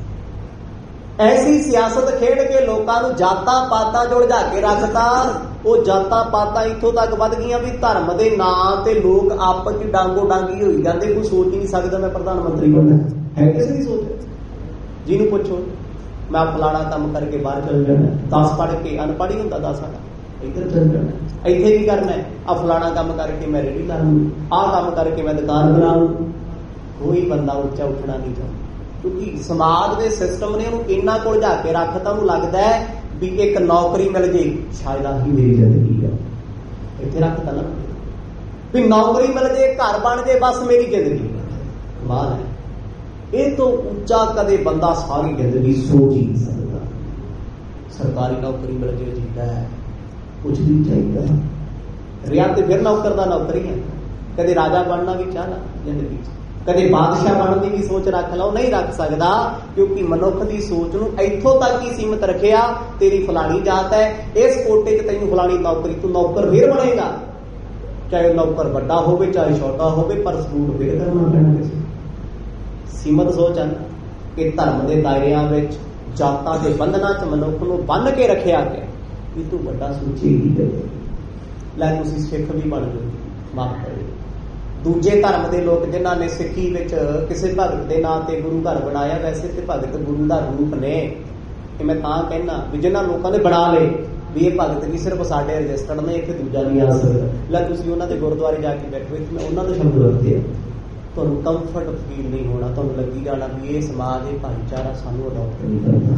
ਐਸੀ ਸਿਆਸਤ ਖੇਡ ਕੇ ਲੋਕਾਂ ਨੂੰ ਜਾਤਾਂ ਪਾਤਾਂ 'ਚ ਉਲਝਾ ਕੇ ਰੱਖਤਾ। ਉਹ ਜਾਤਾਂ ਪਾਤਾਂ ਇੱਥੋਂ ਤੱਕ ਵੱਧ ਗਈਆਂ ਵੀ ਧਰਮ ਦੇ ਨਾਂ ਤੇ ਲੋਕ ਆਪਸ 'ਚ ਡਾਂਗੋ ਡਾਂਗੀ ਹੋਈ ਜਾਂਦੇ। ਕੋਈ ਸੋਚ ਹੀ ਨਹੀਂ ਸਕਦਾ ਮੈਂ ਪ੍ਰਧਾਨ ਮੰਤਰੀ ਬਣਨਾ ਹੈ। ਕਿਸੇ ਦੀ ਸੋਚ? ਜਿਹਨੂੰ ਪੁੱਛੋ ਮੈਂ ਫਲਾਣਾ ਕੰਮ ਕਰਕੇ ਬਾਹਰ ਚਲ ਜਾਣਾ, ਦਸ ਪੜ੍ਹ ਕੇ ਅਨਪੜ੍ਹ ਹੀ ਹੁੰਦਾ ਦਸ ਸਾਡਾ, ਇੱਧਰ ਚਲ ਜਾਣਾ, ਇੱਥੇ ਕੀ ਕਰਨਾ, ਆ ਫਲਾਣਾ ਕੰਮ ਕਰਕੇ ਮੈਂ ਰੇਹੜੀ ਲਾ ਲੂੰ, ਆਹ ਕੰਮ ਕਰਕੇ ਮੈਂ ਦੁਕਾਨ ਬਣਾ ਲੂੰ। ਕੋਈ ਬੰਦਾ ਉੱਚਾ ਉੱਠਣਾ ਨਹੀਂ ਚਾਹੁੰਦਾ, ਕਿਉਂਕਿ ਸਮਾਜ ਦੇ ਸਿਸਟਮ ਨੇ ਉਹਨੂੰ ਇੰਨਾ ਕੋਲ ਜਾ ਕੇ ਰੱਖਤਾ, ਉਹਨੂੰ ਲੱਗਦਾ ਹੈ ਵੀ ਇੱਕ ਨੌਕਰੀ ਮਿਲ ਜੇ ਸ਼ਾਇਦ ਆਹੀ ਮੇਰੀ ਜ਼ਿੰਦਗੀ ਹੈ। ਇੱਥੇ ਰੱਖਤਾ ਨਾ ਵੀ ਨੌਕਰੀ ਮਿਲ ਜੇ, ਘਰ ਬਣ ਜੇ, ਬਸ ਮੇਰੀ ਜ਼ਿੰਦਗੀ। ਕਮਾਲ ਹੈ। ਇਹ ਤੋਂ ਉੱਚਾ ਕਦੇ ਬੰਦਾ ਸਾਰੀ ਜ਼ਿੰਦਗੀ ਸੋਚ ਹੀ ਨਹੀਂ ਸਕਦਾ। ਸਰਕਾਰੀ ਨੌਕਰੀ ਮਿਲ ਜੇ ਜੀਦਾ ਹੈ, ਕੁਛ ਵੀ ਚਾਹੀਦਾ ਰਿਆ ਤੇ ਫਿਰ ਨੌਕਰ ਦਾ ਨੌਕਰੀ ਹੈ। ਕਦੇ ਰਾਜਾ ਬਣਨਾ ਵੀ ਚਾਹਨਾ ਜ਼ਿੰਦਗੀ 'ਚ, ਕਦੇ ਬਾਦਸ਼ਾਹ ਬਣਨ ਦੀ ਵੀ ਸੋਚ ਰੱਖ ਲਓ, ਨਹੀਂ ਰੱਖ ਸਕਦਾ, ਕਿਉਂਕਿ ਮਨੁੱਖ ਦੀ ਸੋਚ ਨੂੰ ਇੱਥੋਂ ਤੱਕ ਹੀ ਸੀਮਿਤ ਰੱਖਿਆ। ਤੇਰੀ ਫਲਾਣੀ ਜਾਤ ਹੈ, ਇਸ ਕੋਟੇ 'ਚ ਤੈਨੂੰ ਫਲਾਣੀ ਨੌਕਰੀ, ਤੂੰ ਨੌਕਰ ਫਿਰ ਬਣੇਗਾ, ਚਾਹੇ ਨੌਕਰ ਵੱਡਾ ਹੋਵੇ ਚਾਹੇ ਛੋਟਾ ਹੋਵੇ, ਪਰ ਸਲੂਟ ਫਿਰ ਕਰਨਾ ਪੈਣਾ ਕਿਸੇ। ਸੀਮਤ ਸੋਚ ਹੈ ਕਿ ਧਰਮ ਦੇ ਦਾਇਰਿਆਂ ਵਿੱਚ ਜਾਤਾਂ ਦੇ ਬੰਧਨਾਂ 'ਚ ਮਨੁੱਖ ਨੂੰ ਬੰਨ੍ਹ ਕੇ ਰੱਖਿਆ ਗਿਆ ਕਿ ਤੂੰ ਵੱਡਾ ਸੋਚੇਗੀ ਤੇ ਲੈ ਤੁਸੀਂ ਸਿੱਖ ਵੀ ਬਣ ਜਾਓ, ਮਾਫ ਕਰਿਓ। ਦੂਜੇ ਧਰਮ ਦੇ ਲੋਕ ਜਿਨ੍ਹਾਂ ਨੇ ਸਿੱਖੀ ਵਿੱਚ ਕਿਸੇ ਭਗਤ ਦੇ ਨਾਂ ਤੇ ਗੁਰੂ ਘਰ ਬਣਾਇਆ, ਵੈਸੇ ਤੇ ਭਗਤ ਗੁਰੂ ਦਾ ਰੂਪ ਨੇ। ਕਿ ਮੈਂ ਤਾਂ ਕਹਿਣਾ ਵੀ ਜਿਨ੍ਹਾਂ ਲੋਕਾਂ ਨੇ ਬਣਾ ਲਏ ਵੀ ਇਹ ਭਗਤ ਵੀ ਸਿਰਫ ਸਾਡੇ ਰਜਿਸਟਰਡ ਨੇ, ਇੱਥੇ ਦੂਜਾ ਨਹੀਂ ਆ ਸਕਦਾ, ਲੈ ਤੁਸੀਂ ਉਹਨਾਂ ਦੇ ਗੁਰਦੁਆਰੇ ਜਾ ਕੇ ਬੈਠੋ, ਇੱਥੇ ਮੈਂ ਉਹਨਾਂ ਦੇ ਸ਼ਬਦ ਵਰਤੇ ਆ, ਤੁਹਾਨੂੰ ਕੰਫਰਟ ਫੀਲ ਨਹੀਂ ਹੋਣਾ, ਤੁਹਾਨੂੰ ਲੱਗੀ ਜਾਣਾ ਵੀ ਇਹ ਸਮਾਜ, ਇਹ ਭਾਈਚਾਰਾ ਸਾਨੂੰ ਅਡਾਪਟ ਨਹੀਂ ਕਰਦਾ,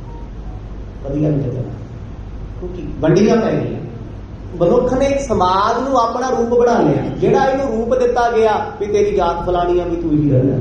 ਵਧੀਆ ਨਹੀਂ ਚੱਲਣਾ, ਕਿਉਂਕਿ ਵੰਡੀਆਂ ਪੈ ਗਈਆਂ। ਮਨੁੱਖ ਨੇ ਸਮਾਜ ਨੂੰ ਆਪਣਾ ਰੂਪ ਬਣਾ ਲਿਆ, ਜਿਹੜਾ ਇਹਨੂੰ ਰੂਪ ਦਿੱਤਾ ਗਿਆ ਵੀ ਤੇਰੀ ਜਾਤ ਫਲਾਣੀ ਆ, ਵੀ ਤੂੰ ਹੀ ਰਹਿਣਾ।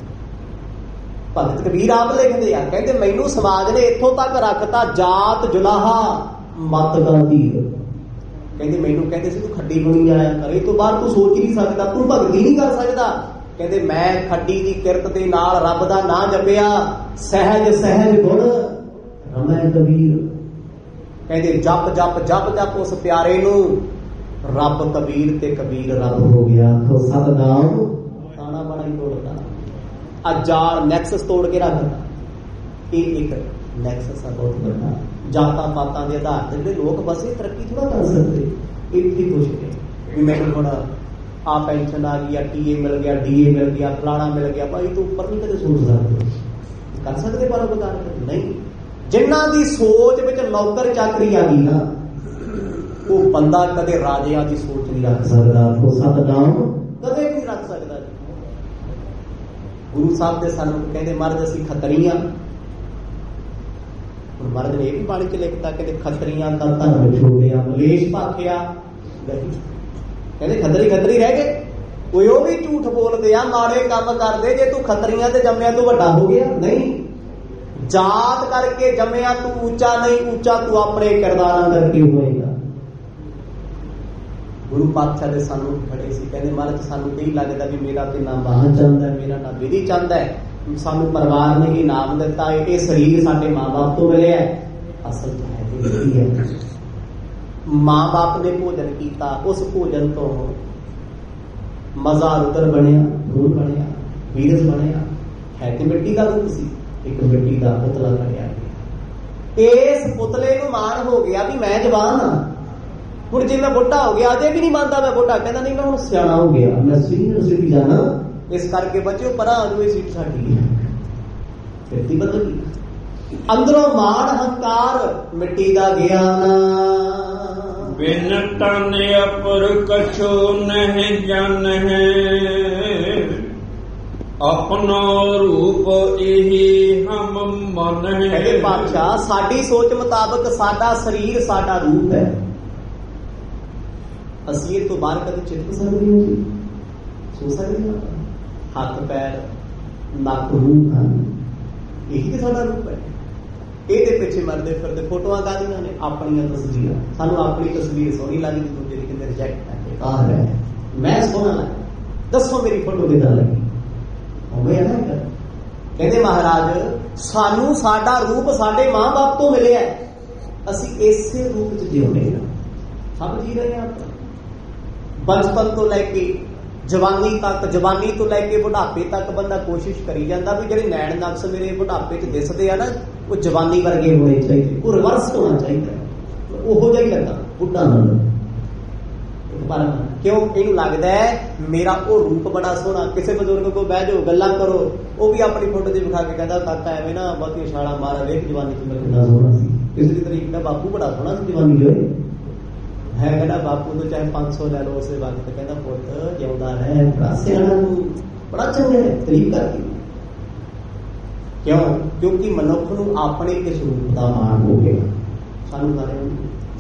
ਭਗਤ ਕਬੀਰ ਆਪ ਲਿਖਦੇ ਆ, ਕਹਿੰਦੇ ਮੈਨੂੰ ਸਮਾਜ ਨੇ ਇੱਥੋਂ ਤੱਕ ਰੱਖਤਾ, ਜਾਤ ਜੁਲਾਹਾ ਮਤ ਦਾ ਧੀਰ। ਕਹਿੰਦੇ ਮੈਨੂੰ ਕਹਿੰਦੇ ਸੀ ਤੂੰ ਖੱਡੀ ਬਣੀ ਜਾਇਆ ਕਰ, ਇਹ ਤੋਂ ਬਾਅਦ ਤੂੰ ਸੋਚ ਨਹੀਂ ਸਕਦਾ, ਤੂੰ ਭਗਤੀ ਨਹੀਂ ਕਰ ਸਕਦਾ। ਕਹਿੰਦੇ ਮੈਂ ਖੱਡੀ ਦੀ ਕਿਰਤ ਦੇ ਨਾਲ ਰੱਬ ਦਾ ਨਾਂ ਜਪਿਆ, ਸਹਿਜ ਸਹਿਜ ਗੁਣ ਰਮੈ ਕਬੀਰ। ਕਹਿੰਦੇ ਜਪ ਜਪ ਜਪ ਜਪ ਉਸ ਪਿਆਰੇ ਨੂੰ, ਰੱਬ ਕਬੀਰ ਤੇ ਕਬੀਰ ਰੱਬ ਹੋ ਗਿਆ। ਆਖੋ ਸਤਿਨਾਮ, ਤਾਣਾ ਬਾਣਾ ਹੀ ਤੋੜਦਾ, ਅਜਾਰ ਨੈਕਸਸ ਤੋੜ ਕੇ ਰੱਖਦਾ। ਇਹ ਇੱਕ ਨੈਕਸਸ ਆ ਬਹੁਤ ਵੱਡਾ। ਜਾਤਾਂ ਪਾਤਾਂ ਦੇ ਆਧਾਰ ਤੇ ਜਿਹੜੇ ਲੋਕ ਬਸੇ ਤਰੱਕੀ ਥੋੜਾ ਕਰ ਸਕਦੇ, ਇੱਥੇ ਕੁਛ ਨੇ ਵੀ ਮੈਨੂੰ ਹੁਣ ਆ ਪੈਨਸ਼ਨ ਆ ਗਈ, ਆ ਟੀ ਏ ਮਿਲ ਗਿਆ, ਡੀ ਏ ਮਿਲ ਗਿਆ, ਫਲਾਣਾ ਮਿਲ ਗਿਆ, ਭਾਈ ਤੂੰ ਉੱਪਰ ਨਹੀਂ ਕਦੇ ਸੋਚ ਸਕਦੇ, ਕਰ ਸਕਦੇ ਪਰਉਪਕਾਰ ਨਹੀਂ। ਜਿਨ੍ਹਾਂ ਦੀ ਸੋਚ ਵਿੱਚ ਨੌਕਰ ਚਾਕਰੀ ਆ ਗਈ ਨਾ, ਉਹ ਬੰਦਾ ਕਦੇ ਰਾਜਿਆਂ ਦੀ ਸੋਚ ਨਹੀਂ ਰੱਖ ਸਕਦਾ, ਉਹ ਸਤਿਨਾਮ ਕਦੇ ਨਹੀਂ ਰੱਖ ਸਕਦਾ। ਗੁਰੂ ਸਾਹਿਬ ਦੇ ਸਾਨੂੰ ਕਹਿੰਦੇ ਮਹਾਰਾਜ ਅਸੀਂ ਖੱਤਰੀਆਂ, ਹੁਣ ਮਹਾਰਾਜ ਨੇ ਇਹ ਵੀ ਬਾਣੀ 'ਚ ਲਿਖਤਾ, ਕਹਿੰਦੇ ਖੱਤਰੀਆਂ ਦਾ ਧਰਮ ਛੋੜਿਆ ਮਲੇਸ਼ ਭਾਖਿਆ। ਕਹਿੰਦੇ ਖੱਤਰੀ ਖੱਤਰੀ ਰਹਿ ਗਏ, ਕੋਈ ਉਹ ਵੀ ਝੂਠ ਬੋਲਦੇ ਆ, ਮਾੜੇ ਕੰਮ ਕਰਦੇ, ਜੇ ਤੂੰ ਖੱਤਰੀਆਂ ਤੇ ਜੰਮਿਆ ਤੂੰ ਵੱਡਾ ਹੋ ਗਿਆ, ਨਹੀਂ। ਜਾਤ ਕਰਕੇ ਜੰਮਿਆ ਤੂੰ ਉੱਚਾ ਨਹੀਂ, ਉੱਚਾ ਤੂੰ ਆਪਣੇ ਕਿਰਦਾਰਾਂ ਕਰਕੇ ਹੋਏਗਾ। ਗੁਰੂ ਪਾਤਸ਼ਾਹ ਦੇ ਸਾਨੂੰ ਖੜੇ ਸੀ, ਕਹਿੰਦੇ ਮਹਾਰਾਜ ਸਾਨੂੰ ਨਹੀਂ ਲੱਗਦਾ ਵੀ ਮੇਰਾ ਤੇ ਨਾਮ ਬਾਹਰ ਚੰਦ ਹੈ, ਮੇਰਾ ਨਾਮ ਵਿਧੀ ਚੰਦ ਹੈ, ਸਾਨੂੰ ਪਰਿਵਾਰ ਨੇ ਇਹ ਨਾਮ ਦਿੱਤਾ, ਇਹ ਸਰੀਰ ਸਾਡੇ ਮਾਂ ਬਾਪ ਤੋਂ ਮਿਲਿਆ। ਅਸਲ ਚ ਹੈ ਤੇ ਵਿਧੀ ਹੈ। ਮਾਂ ਬਾਪ ਨੇ ਭੋਜਨ ਕੀਤਾ, ਉਸ ਭੋਜਨ ਤੋਂ ਮਜ਼ਾ ਰੁਦਰ ਬਣਿਆ, ਰੂਹ ਬਣਿਆ, ਵੀਰਸ ਬਣਿਆ, ਹੈ ਤੇ ਮਿੱਟੀ ਦਾ ਰੂਪ ਸੀ, ਇੱਕ ਮਿੱਟੀ ਦਾ ਪੁਤਲਾ ਬਣਿਆ। ਇਸ ਪੁਤਲੇ ਨੂੰ ਮਾਣ ਹੋ ਗਿਆ ਵੀ ਮੈਂ ਜਵਾਨ ਹਾਂ। ਹੁਣ ਜੇ ਮੈਂ ਬੁੱਢਾ ਹੋ ਗਿਆ, ਅਜੇ ਵੀ ਨਹੀਂ ਮੰਨਦਾ ਮੈਂ ਬੁੱਢਾ, ਕਹਿੰਦਾ ਨਹੀਂ ਮੈਂ ਹੁਣ ਸਿਆਣਾ ਹੋ ਗਿਆ, ਮੈਂ ਸੀਨੀਅਰ ਸਿਟੀਜ਼ਨ ਹਾਂ, ਇਸ ਕਰਕੇ ਬੱਚਿਓ ਪਰਾਂ ਆ ਜਾਓ, ਇਹ ਸੀਟ ਸਾਡੀ ਹੈ। ਫਿਰਤੀ ਬਦਲ ਗਈ, ਅੰਦਰੋਂ ਮਾਣ ਹੰਕਾਰ ਮਿੱਟੀ ਦਾ ਗਿਆਨ। ਬਿਨ ਤਨ ਅਪਰ ਕਛੂ ਨਹੀਂ ਜਾਣਹਿ, ਆਪਣਾ ਰੂਪ ਇਹੀ ਹਮ ਮਨ ਹੈ। ਕਹਿੰਦੇ ਪਾਤਸ਼ਾਹ ਸਾਡੀ ਸੋਚ ਮੁਤਾਬਕ ਸਾਡਾ ਸਰੀਰ ਸਾਡਾ ਰੂਪ ਹੈ, ਅਸੀਂ ਇਹ ਤੋਂ ਬਾਹਰ ਕਦੇ ਚਿੱਤ ਸਕਦੇ ਹੋ, ਸੋਚ ਸਕਦੇ ਹੋ? ਹੱਥ ਪੈਰ ਨੱਕ ਮੂੰਹ ਕੰਨ, ਇਹੀ ਤੇ ਸਾਡਾ ਰੂਪ ਹੈ। ਇਹਦੇ ਪਿੱਛੇ ਮਰਦੇ ਫਿਰਦੇ। ਫੋਟੋਆਂ ਕਾਹਦੀਆਂ ਨੇ? ਆਪਣੀਆਂ ਤਸਵੀਰਾਂ। ਸਾਨੂੰ ਆਪਣੀ ਤਸਵੀਰ ਸੋਹਣੀ ਲੱਗਦੀ, ਦੂਜੇ ਦੀ ਕਹਿੰਦੇ ਰਿਜੈਕਟ ਹੈ, ਬੇਕਾਰ ਹੈ। ਮੈਂ ਸੋਹਣਾ ਲੱਗਾ, ਦੱਸੋ ਮੇਰੀ ਫੋਟੋ ਕਿੱਦਾਂ ਲੱਗੀ? ਉਵੇਂ ਨਾ ਕਰ। ਕਹਿੰਦੇ ਮਹਾਰਾਜ ਸਾਨੂੰ ਸਾਡਾ ਰੂਪ ਸਾਡੇ ਮਾਂ ਬਾਪ ਤੋਂ ਮਿਲਿਆ, ਅਸੀਂ ਇਸੇ ਰੂਪ ਚ ਜਿਉਂਦੇ ਹਾਂ, ਸਭ ਜੀ ਰਹੇ ਹਾਂ। ਬਚਪਨ ਤੋਂ ਲੈ ਕੇ ਜਵਾਨੀ ਤੱਕ, ਜਵਾਨੀ ਤੋਂ ਲੈ ਕੇ ਬੁਢਾਪੇ ਤੱਕ ਬੰਦਾ ਕੋਸ਼ਿਸ਼ ਕਰੀ ਜਾਂਦਾ ਵੀ ਜਿਹੜੇ ਨੈਣ ਨਕਸ਼ ਮੇਰੇ ਬੁਢਾਪੇ ਚ ਦਿਸਦੇ ਆ ਨਾ, ਉਹ ਜਵਾਨੀ ਵਰਗੇ ਹੋਣੇ ਚਾਹੀਦੇ, ਉਹ ਰਿਵਰਸ ਹੋਣਾ ਚਾਹੀਦਾ, ਉਹੋ ਜਿਹਾ ਹੀ ਲੱਗਾ ਬੁੱਢਾ ਨਾਲ। ਪਰ ਕਿਉਂ? ਇਹਨੂੰ ਲੱਗਦਾ ਹੈ ਮੇਰਾ ਉਹ ਰੂਪ ਬੜਾ ਸੋਹਣਾ। ਕਿਸੇ ਬਜ਼ੁਰਗ ਕੋਲ ਬਹਿ ਜਾਓ, ਗੱਲਾਂ ਕਰੋ, ਉਹ ਵੀ ਆਪਣੀ ਫੋਟੋ ਦੀ ਵਿਖਾ ਕੇ ਕਹਿੰਦਾ ਕਾਕਾ ਐਵੇਂ ਨਾ ਬਹੁਤੀਆਂ ਛਾਲਾਂ ਮਾਰ, ਵੇਖ ਜਵਾਨੀ ਚ ਮੈਂ ਕਿੰਨਾ ਸੋਹਣਾ ਸੀ। ਕਿਸੇ ਦੀ ਤਰੀਕ ਦਾ ਬਾਪੂ ਬੜਾ ਸੋਹਣਾ ਸੀ ਜਵਾਨੀ ਹੋਏ ਹੈ, ਕਹਿੰਦਾ ਬਾਪੂ ਤੋਂ ਚਾਹੇ ਪੰਜ ਸੌ ਲੈ ਲਓ ਉਸੇ ਵਕਤ, ਕਹਿੰਦਾ ਪੁੱਤ ਜਿਉਂਦਾ ਰਹਿ, ਬੜਾ ਸਿਆਣਾ ਤੂੰ, ਬੜਾ ਚੰਗਾ ਹੈ, ਤਾਰੀਫ ਕਰਦੀ। ਕਿਉਂ? ਕਿਉਂਕਿ ਮਨੁੱਖ ਨੂੰ ਆਪਣੇ ਇਸ ਰੂਪ ਦਾ ਮਾਣ ਹੋ ਗਿਆ। ਸਾਨੂੰ ਸਾਰਿਆਂ ਨੂੰ,